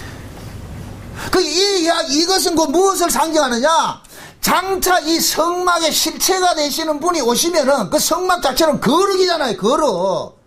Speaker 2: 이것은 그 무엇을 상징하느냐? 장차 이 성막의 실체가 되시는 분이 오시면은 그 성막 자체는 거룩이잖아요. 거룩.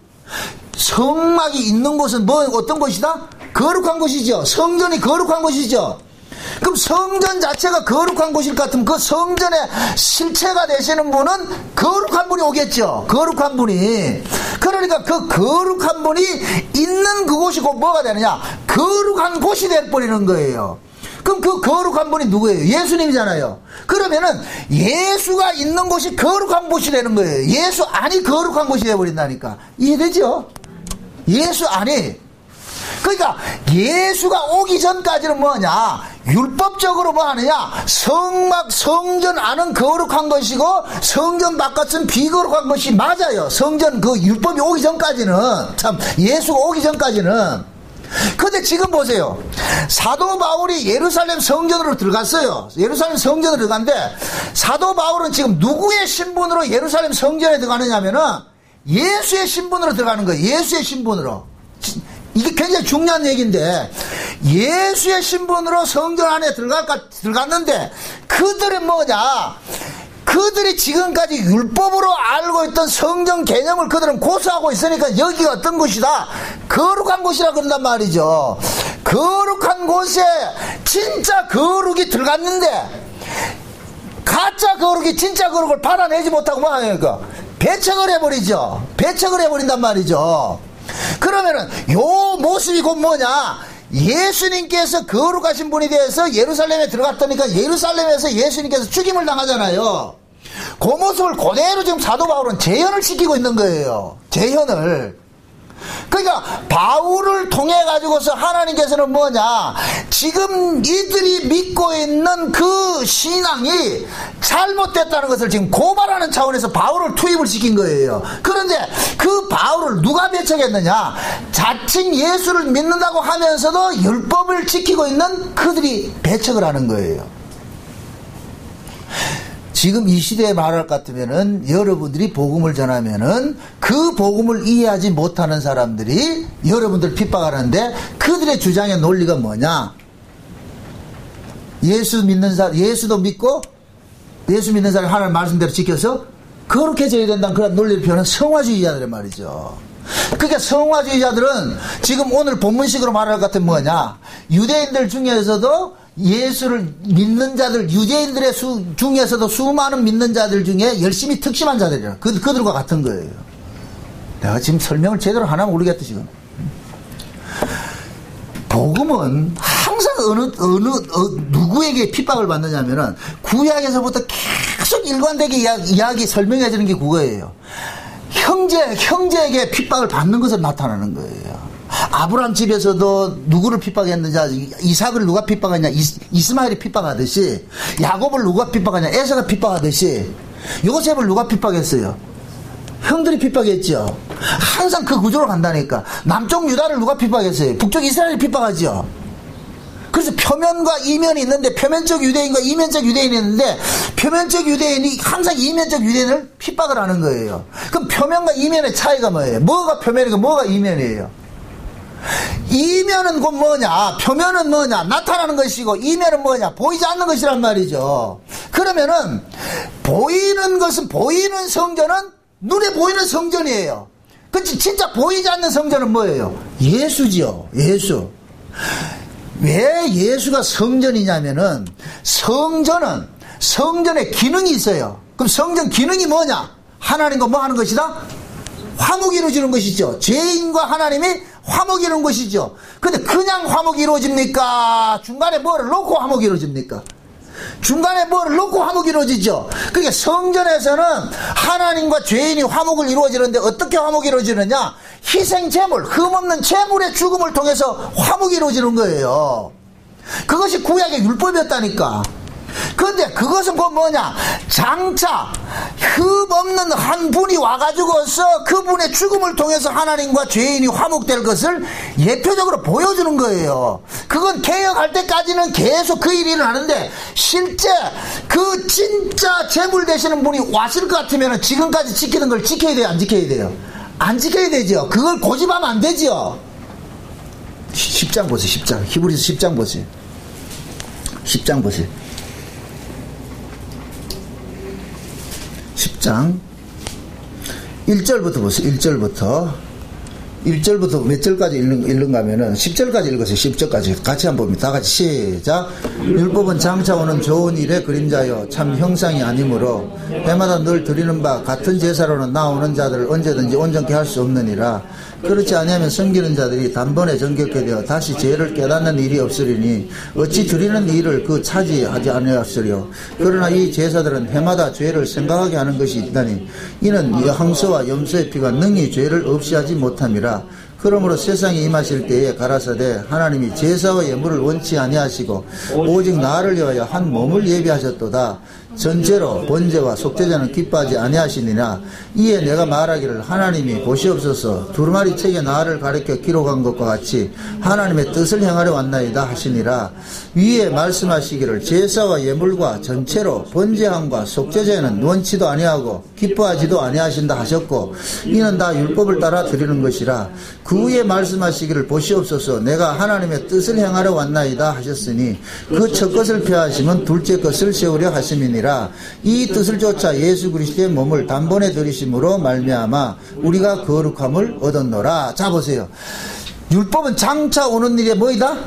Speaker 2: 성막이 있는 곳은 어떤 곳이다? 거룩한 곳이죠. 성전이 거룩한 곳이죠. 그럼 성전 자체가 거룩한 곳일 것 같으면 그 성전의 실체가 되시는 분은 거룩한 분이 오겠죠. 거룩한 분이. 그러니까 그 거룩한 분이 있는 그곳이 곧 뭐가 되느냐? 거룩한 곳이 돼버리는 거예요. 그럼 그 거룩한 분이 누구예요? 예수님이잖아요. 그러면은 예수가 있는 곳이 거룩한 곳이 되는 거예요. 예수 안이 거룩한 곳이 돼버린다니까. 이해되죠? 예수 안이. 그러니까 예수가 오기 전까지는 뭐냐? 율법적으로 뭐 하느냐? 성막, 성전 안은 거룩한 것이고 성전 바깥은 비거룩한 것이 맞아요. 성전 그 율법이 오기 전까지는, 참 예수가 오기 전까지는. 근데 지금 보세요. 사도 바울이 예루살렘 성전으로 들어갔어요. 예루살렘 성전으로 들어갔는데 사도 바울은 지금 누구의 신분으로 예루살렘 성전에 들어가느냐면은 예수의 신분으로 들어가는 거예요. 예수의 신분으로. 이게 굉장히 중요한 얘기인데 예수의 신분으로 성전 안에 들어갔는데 그들은 뭐냐? 그들이 지금까지 율법으로 알고 있던 성전 개념을 그들은 고수하고 있으니까 여기가 어떤 곳이다? 거룩한 곳이라 그런단 말이죠. 거룩한 곳에 진짜 거룩이 들어갔는데 가짜 거룩이 진짜 거룩을 받아내지 못하고 뭐 하니까 배척을 해버리죠. 배척을 해버린단 말이죠. 그러면은 요 모습이 곧 뭐냐? 예수님께서 거룩하신 분이 되어서 예루살렘에 들어갔다니까 예루살렘에서 예수님께서 죽임을 당하잖아요. 그 모습을 그대로 지금 사도 바울은 재현을 시키고 있는 거예요. 재현을. 그러니까 바울을 통해 가지고서 하나님께서는 뭐냐? 지금 이들이 믿고 있는 그 신앙이 잘못됐다는 것을 지금 고발하는 차원에서 바울을 투입을 시킨 거예요. 그런데 그 바울을 누가 배척했느냐? 자칭 예수를 믿는다고 하면서도 율법을 지키고 있는 그들이 배척을 하는 거예요. 지금 이 시대에 말할 것 같으면은 여러분들이 복음을 전하면은 그 복음을 이해하지 못하는 사람들이 여러분들 핍박하는데 그들의 주장의 논리가 뭐냐? 예수 믿는 사람, 예수도 믿고 예수 믿는 사람이 하나님 말씀대로 지켜서 거룩해져야 된다는 그런 논리를 펴는 성화주의자들의 말이죠. 그러니까 성화주의자들은 지금 오늘 본문식으로 말할 것 같으면 뭐냐? 유대인들 중에서도 예수를 믿는 자들, 유대인들의 중에서도 수많은 믿는 자들 중에 열심히 특심한 자들이라. 그들과 같은 거예요. 내가 지금 설명을 제대로 하나 모르겠다, 지금. 복음은 항상 누구에게 핍박을 받느냐면은 구약에서부터 계속 일관되게 이야기 설명해 주는 게 그거예요. 형제에게 핍박을 받는 것을 나타나는 거예요. 아브라함 집에서도 누구를 핍박했는지, 이삭을 누가 핍박하냐, 이스마엘이 핍박하듯이, 야곱을 누가 핍박하냐, 에서가 핍박하듯이, 요셉을 누가 핍박했어요? 형들이 핍박했죠. 항상 그 구조로 간다니까. 남쪽 유다를 누가 핍박했어요? 북쪽 이스라엘이 핍박하죠. 그래서 표면과 이면이 있는데, 표면적 유대인과 이면적 유대인이 있는데, 표면적 유대인이 항상 이면적 유대인을 핍박을 하는 거예요. 그럼 표면과 이면의 차이가 뭐예요? 뭐가 표면이고 뭐가 이면이에요? 이면은 곧 뭐냐? 표면은 뭐냐? 나타나는 것이고, 이면은 뭐냐? 보이지 않는 것이란 말이죠. 그러면은 보이는 것은, 보이는 성전은 눈에 보이는 성전이에요. 그치? 진짜 보이지 않는 성전은 뭐예요? 예수지요. 예수. 왜 예수가 성전이냐면은, 성전에 기능이 있어요. 그럼 성전 기능이 뭐냐? 하나님과 뭐 하는 것이다? 화목이 이루어지는 것이죠. 죄인과 하나님이 화목이 이루어지는 것이죠. 근데 그냥 화목이 이루어집니까? 중간에 뭐를 놓고 화목이 이루어집니까? 중간에 뭐를 놓고 화목이 이루어지죠. 그러니까 성전에서는 하나님과 죄인이 화목을 이루어지는데, 어떻게 화목이 이루어지느냐? 희생제물, 흠없는 제물의 죽음을 통해서 화목이 이루어지는 거예요. 그것이 구약의 율법이었다니까. 그런데 그것은 곧 뭐냐? 장차 흠없는 한 분이 와가지고서 그분의 죽음을 통해서 하나님과 죄인이 화목될 것을 예표적으로 보여주는 거예요. 그건 개혁할 때까지는 계속 그 일이 일어나는데, 실제 그 진짜 제물 되시는 분이 왔을 것 같으면 지금까지 지키는 걸 지켜야 돼요? 안 지켜야 돼요? 안 지켜야 되죠. 그걸 고집하면 안 되죠. 10장 보세요. 10장. 히브리서 10장 보세요. 10장 보세요. 10장 1절부터 보세요. 1절부터 몇 절까지 읽는가 하면은 10절까지 읽으세요. 10절까지 같이 한번 봅니다. 다 같이 시작. 율법은 장차 오는 좋은 일의 그림자요 참 형상이 아니므로 해마다 늘 드리는 바 같은 제사로는 나오는 자들을 언제든지 온전케 할 수 없느니라. 그렇지 아니하면 섬기는 자들이 단번에 정결케 되어 다시 죄를 깨닫는 일이 없으리니 어찌 드리는 일을 그 차지하지 아니하였으리요. 그러나 이 제사들은 해마다 죄를 생각하게 하는 것이 있다니 이는 항소와 염소의 피가 능히 죄를 없이 하지 못함이라. 그러므로 세상에 임하실 때에 가라사대 하나님이 제사와 예물을 원치 아니하시고 오직 나를 위하여 한 몸을 예비하셨도다. 전제로 번제와 속죄제는 기뻐하지 아니하시니라. 이에 내가 말하기를 하나님이 보시옵소서 두루마리 책에 나를 가리켜 기록한 것과 같이 하나님의 뜻을 행하려 왔나이다 하시니라. 위에 말씀하시기를 제사와 예물과 전체로 번제함과 속죄제는 원치도 아니하고 기뻐하지도 아니하신다 하셨고 이는 다 율법을 따라 드리는 것이라. 그 후에 말씀하시기를 보시옵소서 내가 하나님의 뜻을 행하려 왔나이다 하셨으니 그 첫 것을 폐하시면 둘째 것을 세우려 하심이니라. 이 뜻을 쫓아 예수 그리스도의 몸을 단번에 들이심으로 말미암아 우리가 거룩함을 얻었노라. 자 보세요. 율법은 장차 오는 일에 뭐이다?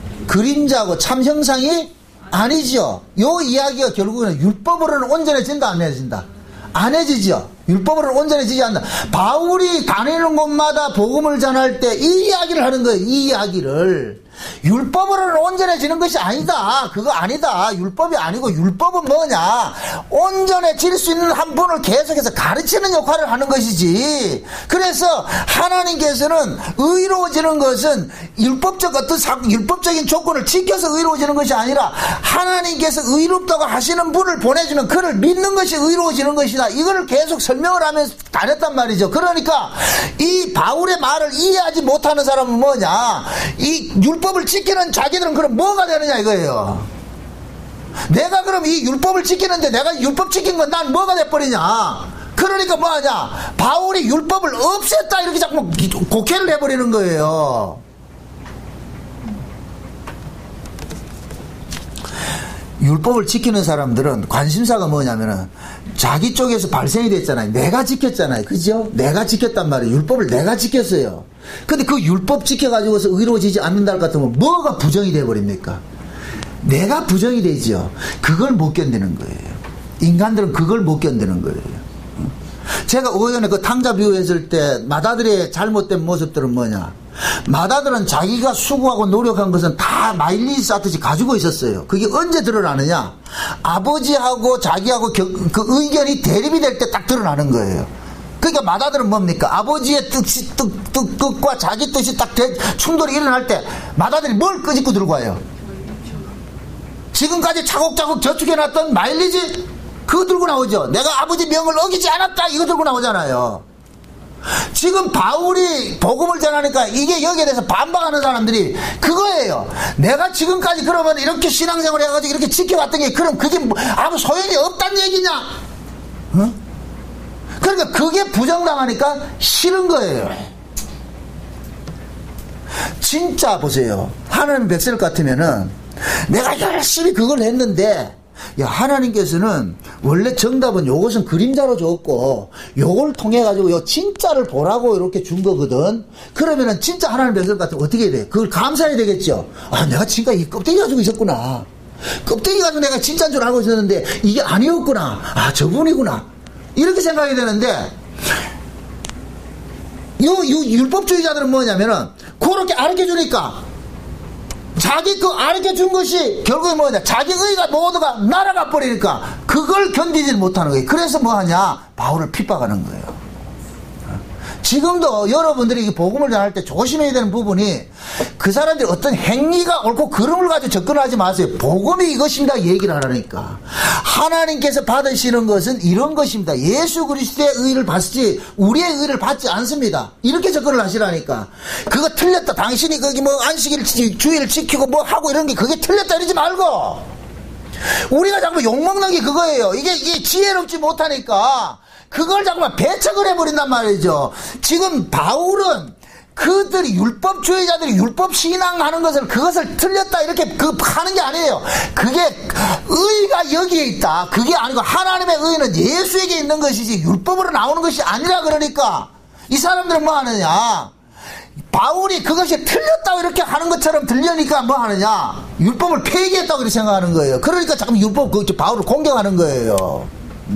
Speaker 2: 그림자고 참 형상이 아니죠. 요 이야기가 결국은 율법으로는 온전해진다 안 해진다? 안 해지죠. 율법으로는 온전해지지 않는다. 바울이 다니는 곳마다 복음을 전할 때 이 이야기를 하는 거예요. 이 이야기를. 율법으로는 온전해지는 것이 아니다. 그거 아니다. 율법이 아니고 율법은 뭐냐? 온전해질 수 있는 한 분을 계속해서 가르치는 역할을 하는 것이지. 그래서 하나님께서는 의로워지는 것은 율법적 어떤 율법적인 조건을 지켜서 의로워지는 것이 아니라 하나님께서 의롭다고 하시는 분을 보내주는 그를 믿는 것이 의로워지는 것이다. 이거를 계속 설명을 하면서 다녔단 말이죠. 그러니까 이 바울의 말을 이해하지 못하는 사람은 뭐냐? 이 율법을 지키는 자기들은 그럼 뭐가 되느냐 이거예요. 내가 그럼 이 율법을 지키는데 내가 율법 지킨 건 난 뭐가 돼버리냐. 그러니까 뭐하냐, 바울이 율법을 없앴다 이렇게 자꾸 곡해를 해버리는 거예요. 율법을 지키는 사람들은 관심사가 뭐냐면은 자기 쪽에서 발생이 됐잖아요. 내가 지켰잖아요. 그죠? 내가 지켰단 말이에요. 율법을 내가 지켰어요. 근데 그 율법 지켜가지고서 의로워지지 않는다 할 것 같으면 뭐가 부정이 돼버립니까? 내가 부정이 되죠. 그걸 못 견디는 거예요. 인간들은 그걸 못 견디는 거예요. 제가 오전에 그 탕자 비유했을 때 마다들의 잘못된 모습들은 뭐냐? 마다들은 자기가 수고하고 노력한 것은 다 마일리지 쌓듯이 가지고 있었어요. 그게 언제 드러나느냐? 아버지하고 자기하고 그 의견이 대립이 될 때 딱 드러나는 거예요. 그러니까 마다들은 뭡니까? 아버지의 뜻과 자기 뜻이 딱 충돌이 일어날 때 마다들이 뭘 끄집고 들고 와요? 지금까지 차곡차곡 저축해놨던 마일리지 그거 들고 나오죠. 내가 아버지 명을 어기지 않았다 이거 들고 나오잖아요. 지금 바울이 복음을 전하니까 이게 여기에 대해서 반박하는 사람들이 그거예요. 내가 지금까지 그러면 이렇게 신앙생활 해가지고 이렇게 지켜왔던 게 그럼 그게 아무 소용이 없다는 얘기냐? 어? 그러니까 그게 부정당하니까 싫은 거예요. 진짜 보세요. 하나님 백성 같으면은 내가 열심히 그걸 했는데 야, 하나님께서는 원래 정답은 요것은 그림자로 줬고 요걸 통해 가지고 요 진짜를 보라고 이렇게 준 거거든. 그러면은 진짜 하나님 백성 같으면 어떻게 해야 돼? 그걸 감사해야 되겠죠. 아, 내가 지금까지 이 껍데기 가지고 있었구나. 껍데기 가지고 내가 진짜인 줄 알고 있었는데 이게 아니었구나. 아, 저분이구나. 이렇게 생각해야 되는데 요 율법주의자들은 뭐냐면은 그렇게 가르쳐주니까 자기 그 가르쳐준 것이 결국에 뭐냐? 자기 의가 모두가 날아가 버리니까 그걸 견디지 못하는 거예요. 그래서 뭐하냐? 바울을 핍박하는 거예요. 지금도 여러분들이 복음을 전할 때 조심해야 되는 부분이 그 사람들이 어떤 행위가 옳고 그름을 가지고 접근하지 마세요. 복음이 이것입니다 얘기를 하라니까. 하나님께서 받으시는 것은 이런 것입니다. 예수 그리스도의 의를 받지 우리의 의를 받지 않습니다. 이렇게 접근을 하시라니까. 그거 틀렸다. 당신이 거기 뭐 안식일 주의를 지키고 뭐 하고 이런 게 그게 틀렸다 이러지 말고. 우리가 자꾸 욕먹는 게 그거예요. 이게 지혜롭지 못하니까 그걸 자꾸만 배척을 해버린단 말이죠. 지금 바울은 그들이 율법주의자들이 율법 신앙하는 그것을 틀렸다 이렇게 하는 게 아니에요. 그게 의가 여기에 있다. 그게 아니고 하나님의 의는 예수에게 있는 것이지 율법으로 나오는 것이 아니라. 그러니까 이 사람들은 뭐 하느냐? 바울이 그것이 틀렸다고 이렇게 하는 것처럼 들려니까 뭐 하느냐? 율법을 폐기했다고 이렇게 생각하는 거예요. 그러니까 자꾸 바울을 공격하는 거예요.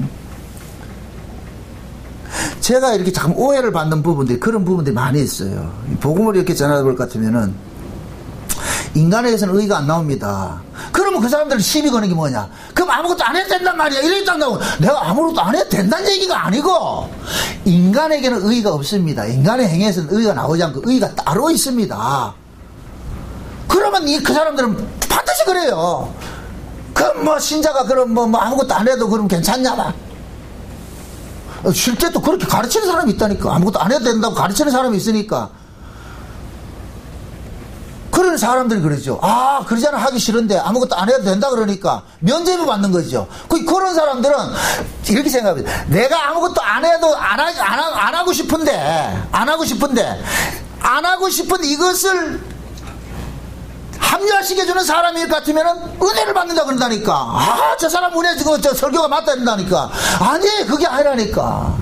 Speaker 2: 제가 이렇게 참 오해를 받는 부분들이 그런 부분들이 많이 있어요. 복음을 이렇게 전하다 볼 것 같으면은 인간에게서는 의가 안 나옵니다. 그러면 그 사람들은 시비 거는 게 뭐냐? 그럼 아무것도 안 해도 된단 말이야. 이렇게 한다고 내가 아무것도 안 해도 된다는 얘기가 아니고 인간에게는 의가 없습니다. 인간의 행위에서는 의가 나오지 않고 의가 따로 있습니다. 그러면 그 사람들은 반드시 그래요. 그럼 뭐 신자가 그럼 뭐 아무것도 안 해도 그럼 괜찮냐 봐. 실제 또 그렇게 가르치는 사람이 있다니까. 아무것도 안 해도 된다고 가르치는 사람이 있으니까. 그런 사람들이 그러죠. 아, 그러잖아. 하기 싫은데 아무것도 안 해도 된다 그러니까 면죄부 받는 거죠. 그런 사람들은 이렇게 생각합니다. 내가 아무것도 안 해도 안 하고 싶은데 안 하고 싶은 이것을 합리화시켜주는 사람일 것 같으면은 은혜를 받는다 그런다니까. 아, 저 사람 은혜 저 설교가 맞다 그런다니까. 아니, 그게 아니라니까.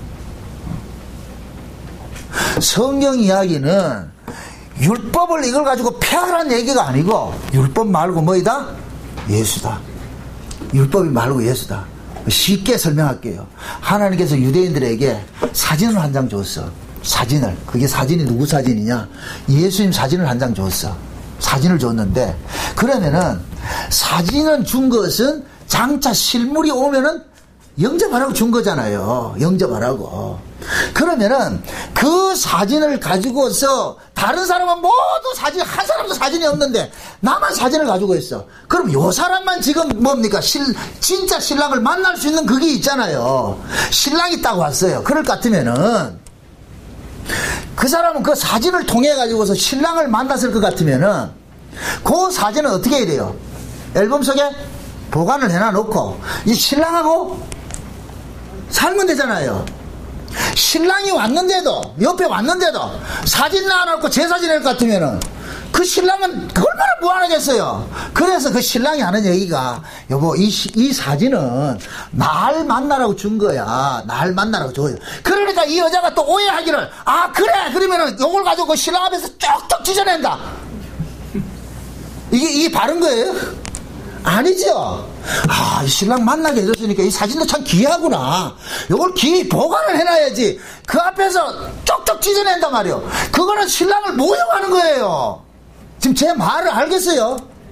Speaker 2: 성경 이야기는 율법을 이걸 가지고 폐하라는 얘기가 아니고 율법 말고 뭐이다? 예수다. 율법이 말고 예수다. 쉽게 설명할게요. 하나님께서 유대인들에게 사진을 한 장 줬어. 사진을. 그게 사진이 누구 사진이냐? 예수님 사진을 한 장 줬어. 사진을 줬는데 그러면은 사진은 준 것은 장차 실물이 오면은 영접하라고 준 거잖아요. 영접하라고. 그러면은 그 사진을 가지고서 다른 사람은 모두 사진, 한 사람도 사진이 없는데 나만 사진을 가지고 있어. 그럼 요 사람만 지금 뭡니까? 진짜 신랑을 만날 수 있는 그게 있잖아요. 신랑이 딱 왔어요. 그럴 것 같으면은 그 사람은 그 사진을 통해 가지고서 신랑을 만났을 것 같으면은 그 사진은 어떻게 해야 돼요? 앨범 속에 보관을 해놔놓고 이 신랑하고 살면 되잖아요. 신랑이 왔는데도 옆에 왔는데도 사진 놔놓고 제 사진 할 것 같으면은 그 신랑은 얼마나 무안하겠어요. 그래서 그 신랑이 하는 얘기가 여보 이 사진은 날 만나라고 준 거야. 날 만나라고 줘요. 그러니까 이 여자가 또 오해하기를 아 그래 그러면은 요걸 가지고 그 신랑 앞에서 쪽쪽 찢어낸다. 이게 바른 거예요? 아니죠. 아, 이 신랑 만나게 해줬으니까 이 사진도 참 귀하구나. 이걸 보관을 해놔야지. 그 앞에서 쪽쪽 찢어낸단 말이에요. 그거는 신랑을 모욕하는 거예요. 지금 제 말을 알겠어요?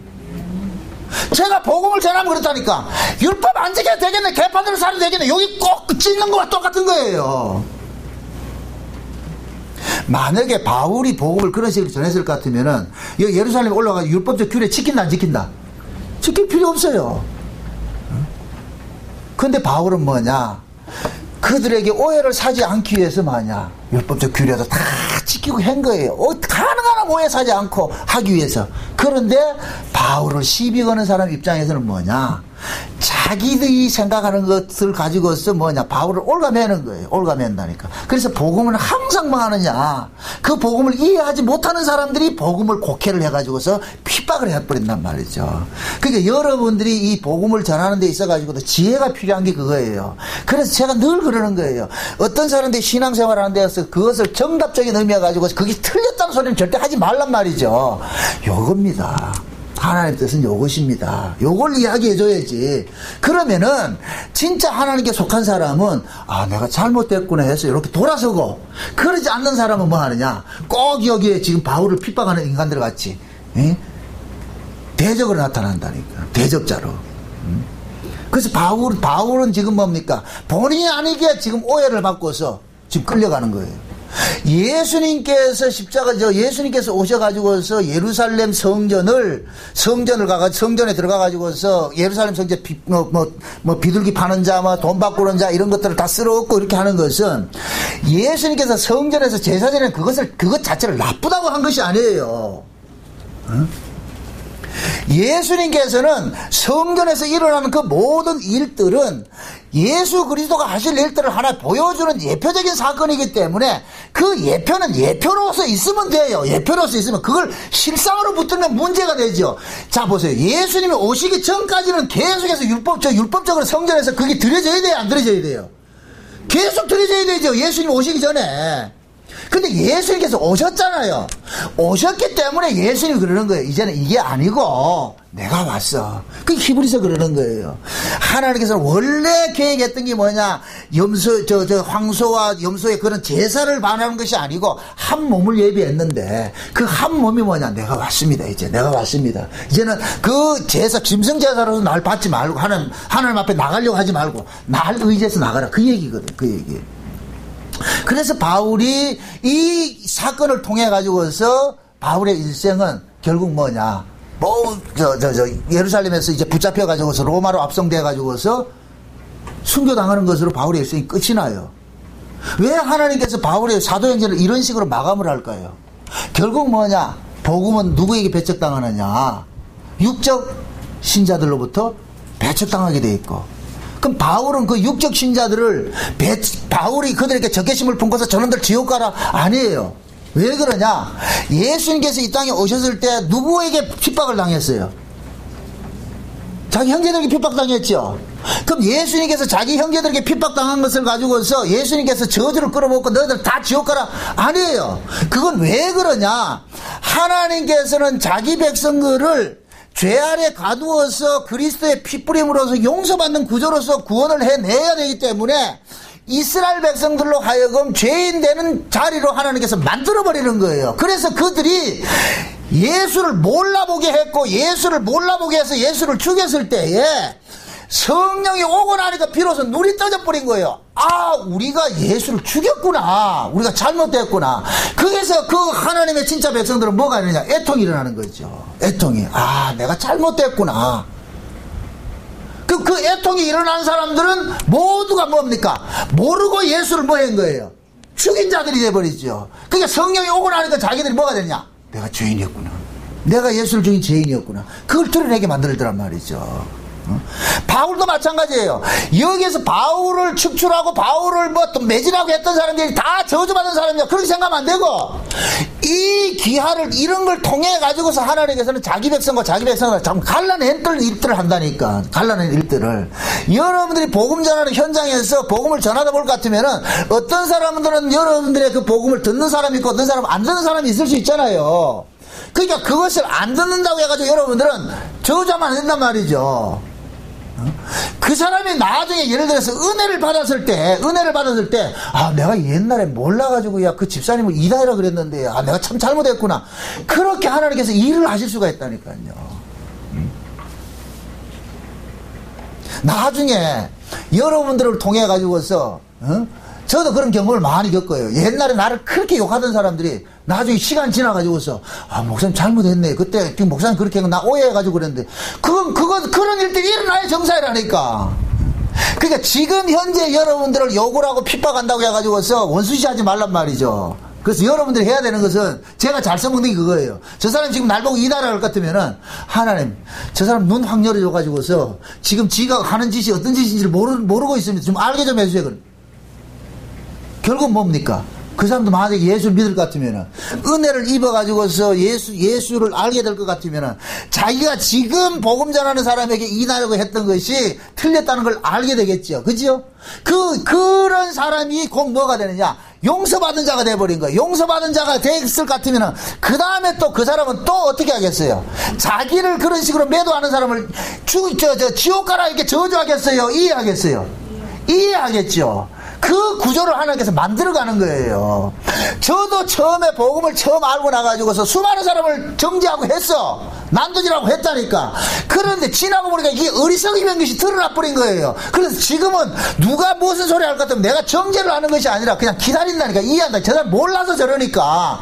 Speaker 2: 제가 복음을 전하면 그렇다니까. 율법 안 지켜도 되겠네, 개판대로 살아도 되겠네, 여기 꼭 찢는 거와 똑같은 거예요. 만약에 바울이 복음을 그런 식으로 전했을 것 같으면은 여기 예루살렘에 올라가 율법적 규례 지킨다 안 지킨다? 지킬 필요 없어요. 근데 바울은 뭐냐, 그들에게 오해를 사지 않기 위해서 뭐냐, 율법적 규례도 다 지키고 한 거예요. 가능한 한 오해 사지 않고 하기 위해서. 그런데 바울을 시비 거는 사람 입장에서는 뭐냐, 자기들이 생각하는 것을 가지고서 뭐냐, 바울을 올가매는 거예요. 올가맨다니까. 그래서 복음은 항상 뭐 하느냐, 그 복음을 이해하지 못하는 사람들이 복음을 곡해를 해가지고서 핍박을 해버린단 말이죠. 그러니까 여러분들이 이 복음을 전하는 데 있어가지고도 지혜가 필요한 게 그거예요. 그래서 제가 늘 그러는 거예요. 어떤 사람들이 신앙생활 하는 데서 그것을 정답적인 의미에 가지고 그게 틀렸다는 소리는 절대 하지 말란 말이죠. 요겁니다. 하나님의 뜻은 요것입니다. 요걸 이야기해줘야지. 그러면은 진짜 하나님께 속한 사람은 아, 내가 잘못됐구나 해서 이렇게 돌아서고, 그러지 않는 사람은 뭐 하느냐, 꼭 여기에 지금 바울을 핍박하는 인간들 같이 대적으로 나타난다니까. 대적자로. 그래서 바울은 지금 뭡니까, 본인이 아니게 지금 오해를 받고서 지금 끌려가는 거예요. 예수님께서 예수님께서 오셔가지고서 예루살렘 성전에 들어가가지고서 예루살렘 성전 비둘기 파는 자, 돈 바꾸는 자, 이런 것들을 다 쓸어엎고 이렇게 하는 것은 예수님께서 성전에서 제사 지내는 그것 자체를 나쁘다고 한 것이 아니에요. 응? 예수님께서는 성전에서 일어나는 그 모든 일들은 예수 그리스도가 하실 일들을 하나 보여주는 예표적인 사건이기 때문에 그 예표는 예표로서 있으면 돼요. 예표로서 있으면 그걸 실상으로 붙들면 문제가 되죠. 자, 보세요. 예수님이 오시기 전까지는 계속해서 율법적으로 성전에서 그게 드려져야 돼요, 안 드려져야 돼요? 계속 드려져야 되죠, 예수님 오시기 전에. 근데 예수님께서 오셨잖아요. 오셨기 때문에 예수님이 그러는 거예요. 이제는 이게 아니고 내가 왔어. 그게 히브리서 그러는 거예요. 하나님께서는 원래 계획했던 게 뭐냐, 황소와 염소의 그런 제사를 반하는 것이 아니고 한 몸을 예비했는데, 그 한 몸이 뭐냐, 내가 왔습니다. 이제 내가 왔습니다. 이제는 그 제사, 짐승 제사로서 날 받지 말고 하나님 앞에 나가려고 하지 말고 날 의지해서 나가라. 그 얘기거든. 그 얘기. 그래서 바울이 이 사건을 통해 가지고서 바울의 일생은 결국 뭐냐, 예루살렘에서 이제 붙잡혀 가지고서 로마로 압송돼 가지고서 순교당하는 것으로 바울의 일생이 끝이 나요. 왜 하나님께서 바울의 사도행전을 이런 식으로 마감을 할까요? 결국 뭐냐, 복음은 누구에게 배척당하느냐, 육적 신자들로부터 배척당하게 돼 있고, 그럼 바울은 그 육적 신자들을 바울이 그들에게 적개심을 품고서 저놈들 지옥 가라, 아니에요. 왜 그러냐, 예수님께서 이 땅에 오셨을 때 누구에게 핍박을 당했어요? 자기 형제들에게 핍박당했죠. 그럼 예수님께서 자기 형제들에게 핍박당한 것을 가지고서 예수님께서 저주를 끌어먹고 너희들 다 지옥 가라, 아니에요. 그건 왜 그러냐, 하나님께서는 자기 백성들을 죄 아래 가두어서 그리스도의 피뿌림으로서 용서받는 구조로서 구원을 해내야 되기 때문에 이스라엘 백성들로 하여금 죄인 되는 자리로 하나님께서 만들어버리는 거예요. 그래서 그들이 예수를 몰라보게 했고, 예수를 몰라보게 해서 예수를 죽였을 때에 성령이 오고 나니까 비로소 눈이 떠져버린 거예요. 아, 우리가 예수를 죽였구나, 우리가 잘못됐구나. 그래서 그 하나님의 진짜 백성들은 뭐가 되느냐, 애통이 일어나는 거죠. 애통이. 아, 내가 잘못됐구나. 그 애통이 일어난 사람들은 모두가 뭡니까, 모르고 예수를 뭐 한 거예요, 죽인 자들이 돼버리죠. 그러니까 성령이 오고 나니까 자기들이 뭐가 되냐, 내가 죄인이었구나, 내가 예수를 죽인 죄인이었구나, 그걸 드러내게 만들더란 말이죠. 바울도 마찬가지예요. 여기에서 바울을 축출하고 바울을 또 매질하고 했던 사람들이 다 저주받은 사람이야, 그렇게 생각하면 안 되고, 이 기하를, 이런 걸 통해 가지고서 하나님께서는 자기 백성과 자기 백성을 참 갈라낸 일들을 한다니까. 갈라낸 일들을. 여러분들이 복음 전하는 현장에서 복음을 전하다 볼 것 같으면은 어떤 사람들은 여러분들의 그 복음을 듣는 사람이 있고 어떤 사람은 안 듣는 사람이 있을 수 있잖아요. 그러니까 그것을 안 듣는다고 해가지고 여러분들은 저주하면 안 된단 말이죠. 그 사람이 나중에 예를 들어서 은혜를 받았을 때, 아, 내가 옛날에 몰라가지고, 야, 그 집사님을 이다이라 그랬는데, 아, 내가 참 잘못했구나. 그렇게 하나님께서 일을 하실 수가 있다니까요. 나중에 여러분들을 통해 가지고서 저도 그런 경험을 많이 겪어요. 옛날에 나를 그렇게 욕하던 사람들이 나중에 시간 지나가지고서 아, 목사님 잘못했네. 그때 목사님 그렇게 나 오해해가지고 그랬는데 그런 일들이 일어나야 정사이라니까. 그러니까 지금 현재 여러분들을 욕을 하고 핍박한다고 해가지고서 원수시 하지 말란 말이죠. 그래서 여러분들이 해야 되는 것은 제가 잘 써먹는 게 그거예요. 저 사람 지금 날 보고 이달할 것 같으면은 하나님 저 사람 눈 확 열어줘가지고서 지금 지가 하는 짓이 어떤 짓인지를 모르고 있습니다. 좀 알게 좀 해주세요. 결국 뭡니까? 그 사람도 만약에 예수를 믿을 것 같으면은 은혜를 입어가지고서 예수를 알게 될 것 같으면은 자기가 지금 복음 전하는 사람에게 인하려고 했던 것이 틀렸다는 걸 알게 되겠죠. 그죠? 그런 사람이 곧 뭐가 되느냐? 용서받은 자가 돼버린 거예요. 용서받은 자가 됐을 것 같으면은 그 다음에 또 그 사람은 또 어떻게 하겠어요? 자기를 그런 식으로 매도하는 사람을 지옥 가라 이렇게 저주하겠어요? 이해하겠어요? 이해하겠죠? 그 구조를 하나님께서 만들어가는 거예요. 저도 처음에 복음을 처음 알고 나가지고서 수많은 사람을 정죄하고 했어. 난도질하고 했다니까. 그런데 지나고 보니까 이게 어리석이면 것이 드러나 버린 거예요. 그래서 지금은 누가 무슨 소리 할 것 같으면 내가 정죄를 하는 것이 아니라 그냥 기다린다니까. 이해한다. 저 사람 몰라서 저러니까.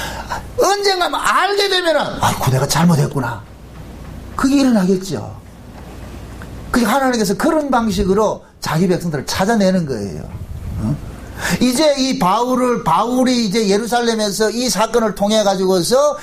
Speaker 2: 언젠가 알게 되면은 아이고 내가 잘못했구나. 그게 일어나겠죠. 그게 하나님께서 그런 방식으로 자기 백성들을 찾아내는 거예요. 이제 이 바울이 이제 예루살렘에서 이 사건을 통해 가지고서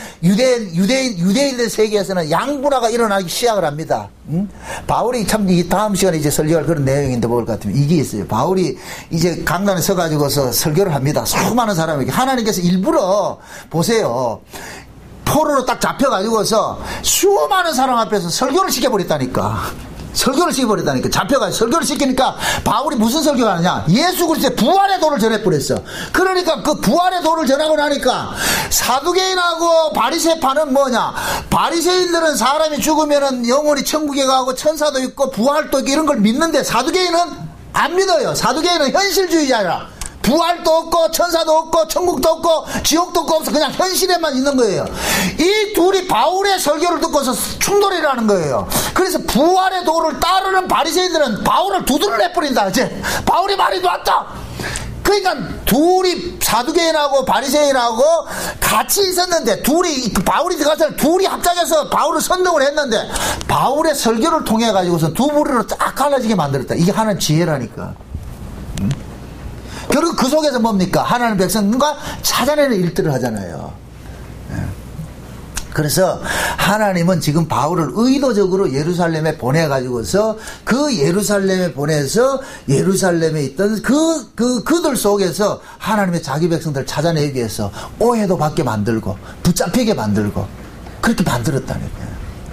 Speaker 2: 유대인들 세계에서는 양분화가 일어나기 시작을 합니다. 바울이 참 이 다음 시간에 이제 설교할 그런 내용인데 뭘 같으면 이게 있어요. 바울이 이제 강단에 서 가지고서 설교를 합니다. 수많은 사람에게 하나님께서 일부러 보세요. 포로로 딱 잡혀가지고서 수많은 사람 앞에서 설교를 시켜버렸다니까. 잡혀가지고 설교를 시키니까 바울이 무슨 설교를 하느냐? 예수 그리스도의 부활의 도를 전해버렸어. 그러니까 그 부활의 도를 전하고 나니까 사두개인하고 바리새파는 뭐냐? 바리새인들은 사람이 죽으면은 영원히 천국에 가고 천사도 있고 부활도 있고 이런 걸 믿는데 사두개인은 안 믿어요. 사두개인은 현실주의자라. 부활도 없고 천사도 없고 천국도 없고 지옥도 없고 그냥 현실에만 있는 거예요. 이 둘이 바울의 설교를 듣고서 충돌이라는 거예요. 그래서 부활의 도를 따르는 바리새인들은 바울을 두드려 내버린다. 이제 바울이 말이 놨다. 그러니까 둘이 사두개인하고 바리새인하고 같이 있었는데 바울이 들어가서 둘이 합작해서 바울을 선동을 했는데 바울의 설교를 통해 가지고서 두 부류로 쫙 갈라지게 만들었다. 이게 하나님 지혜라니까. 결국 그 속에서 뭡니까? 하나님 백성과 찾아내는 일들을 하잖아요. 그래서 하나님은 지금 바울을 의도적으로 예루살렘에 보내가지고서 그 예루살렘에 보내서 예루살렘에 있던 그들 속에서 하나님의 자기 백성들을 찾아내기 위해서 오해도 받게 만들고 붙잡히게 만들고 그렇게 만들었다니까요.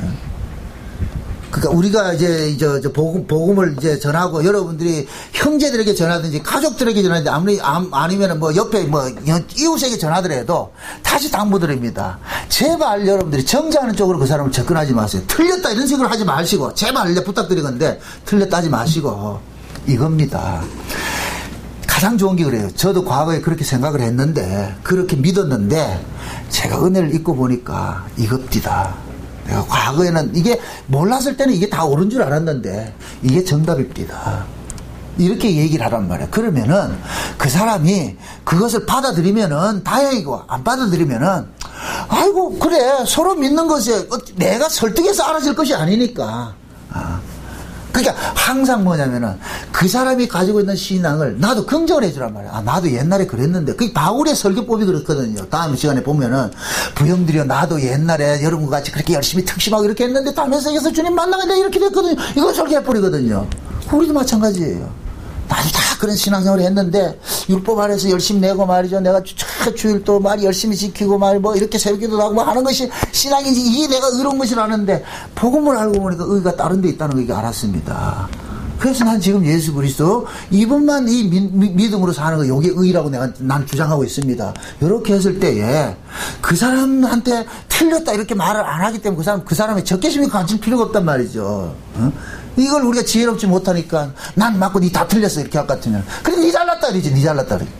Speaker 2: 그러니까 우리가 이제 복음을 이제 전하고 여러분들이 형제들에게 전하든지 가족들에게 전하든지 아니면 뭐 옆에 뭐 이웃에게 전하더라도 다시 당부드립니다. 제발 여러분들이 정죄하는 쪽으로 그 사람을 접근하지 마세요. 틀렸다 이런 식으로 하지 마시고 제발 이제 부탁드리건데 틀렸다 하지 마시고 이겁니다. 가장 좋은 게 그래요. 저도 과거에 그렇게 생각을 했는데 그렇게 믿었는데 제가 은혜를 입고 보니까 이겁디다. 내가 과거에는 이게 몰랐을 때는 이게 다 옳은 줄 알았는데 이게 정답입니다. 이렇게 얘기를 하란 말이에요. 그러면은 그 사람이 그것을 받아들이면은 다행이고 안 받아들이면은 아이고 그래 서로 믿는 것이 내가 설득해서 알아질 것이 아니니까. 그러니까 항상 뭐냐면은 그 사람이 가지고 있는 신앙을 나도 긍정을 해주란 말이야. 나도 옛날에 그랬는데 그게 바울의 설교법이 그렇거든요. 다음 시간에 보면은 부형들이여 나도 옛날에 여러분과 같이 그렇게 열심히 특심하고 이렇게 했는데 다음 회사에서 주님 만나게 내가 이렇게 됐거든요. 이거 설교해버리거든요. 우리도 마찬가지예요. 나도 다 그런 신앙생활을 했는데 율법 아래서 열심히 내고 말이죠. 내가 주일도 말 열심히 지키고 말 뭐 이렇게 새벽기도 하고 뭐 하는 것이 신앙인지 이게 내가 의로운 것이라는데 복음을 알고 보니까 의가 다른 데 있다는 거 이게 알았습니다. 그래서 난 지금 예수 그리스도 이분만 이 믿음으로 사는 거 요게 의라고 난 주장하고 있습니다. 이렇게 했을 때에 그 사람한테 틀렸다 이렇게 말을 안 하기 때문에 그 사람의 적개심이 가질 필요가 없단 말이죠. 이걸 우리가 지혜롭지 못하니까 난 맞고 니 다 틀렸어 이렇게 할 것 같으면 그래 니 잘났다 그러지. 니 잘났다 그래.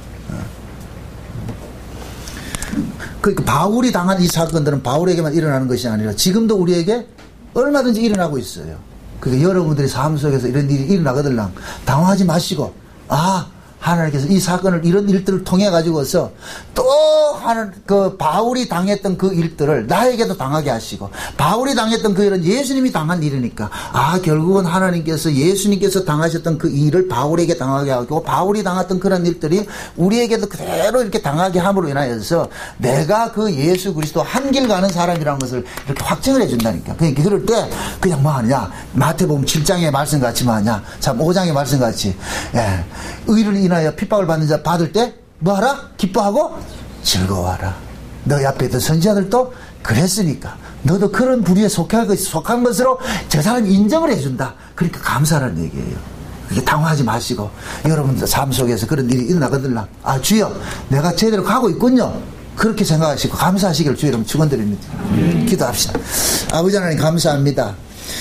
Speaker 2: 그러니까 바울이 당한 이 사건들은 바울에게만 일어나는 것이 아니라 지금도 우리에게 얼마든지 일어나고 있어요. 그러니까 여러분들이 삶 속에서 이런 일이 일어나거든요. 당황하지 마시고 하나님께서 이 사건을 이런 일들을 통해 가지고서 또 하는 그 바울이 당했던 그 일들을 나에게도 당하게 하시고 바울이 당했던 그 일은 예수님이 당한 일이니까 결국은 하나님께서 예수님께서 당하셨던 그 일을 바울에게 당하게 하고 바울이 당했던 그런 일들이 우리에게도 그대로 이렇게 당하게 함으로 인하여서 내가 그 예수 그리스도 한 길 가는 사람이라는 것을 이렇게 확증을 해준다니까. 그러니까 그럴 때 그냥 뭐 하냐 마태복음 7장의 말씀 같이 뭐 하냐 참 5장의 말씀 같이 의를 인하여 핍박을 받는 자 받을 때 뭐하라? 기뻐하고 즐거워하라. 너희 앞에 있던 선지자들도 그랬으니까 너도 그런 부류에 속한 것으로 저 사람이 인정을 해준다. 그러니까 감사하라는 얘기예요. 그렇게 당황하지 마시고 여러분들 삶 속에서 그런 일이 일어나거든요. 주여 내가 제대로 가고 있군요. 그렇게 생각하시고 감사하시기를 주여 여러분 축원드립니다. 기도합시다. 아버지 하나님 감사합니다.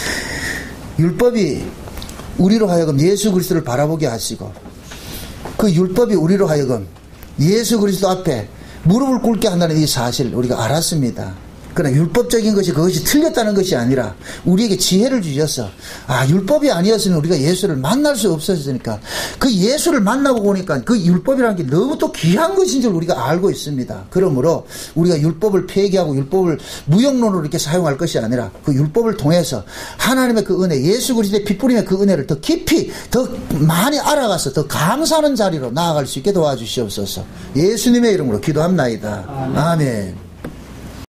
Speaker 2: 율법이 우리로 하여금 예수 그리스도를 바라보게 하시고 그 율법이 우리로 하여금 예수 그리스도 앞에 무릎을 꿇게 한다는 이 사실 우리가 알았습니다. 그러나 율법적인 것이 그것이 틀렸다는 것이 아니라 우리에게 지혜를 주셔서 율법이 아니었으면 우리가 예수를 만날 수 없었으니까 그 예수를 만나고 보니까 그 율법이라는 게 너무 또 귀한 것인 줄 우리가 알고 있습니다. 그러므로 우리가 율법을 폐기하고 율법을 무용론으로 이렇게 사용할 것이 아니라 그 율법을 통해서 하나님의 그 은혜 예수 그리스도의 핏부림의 그 은혜를 더 깊이 더 많이 알아가서 더 감사하는 자리로 나아갈 수 있게 도와주시옵소서. 예수님의 이름으로 기도합나이다. 아멘.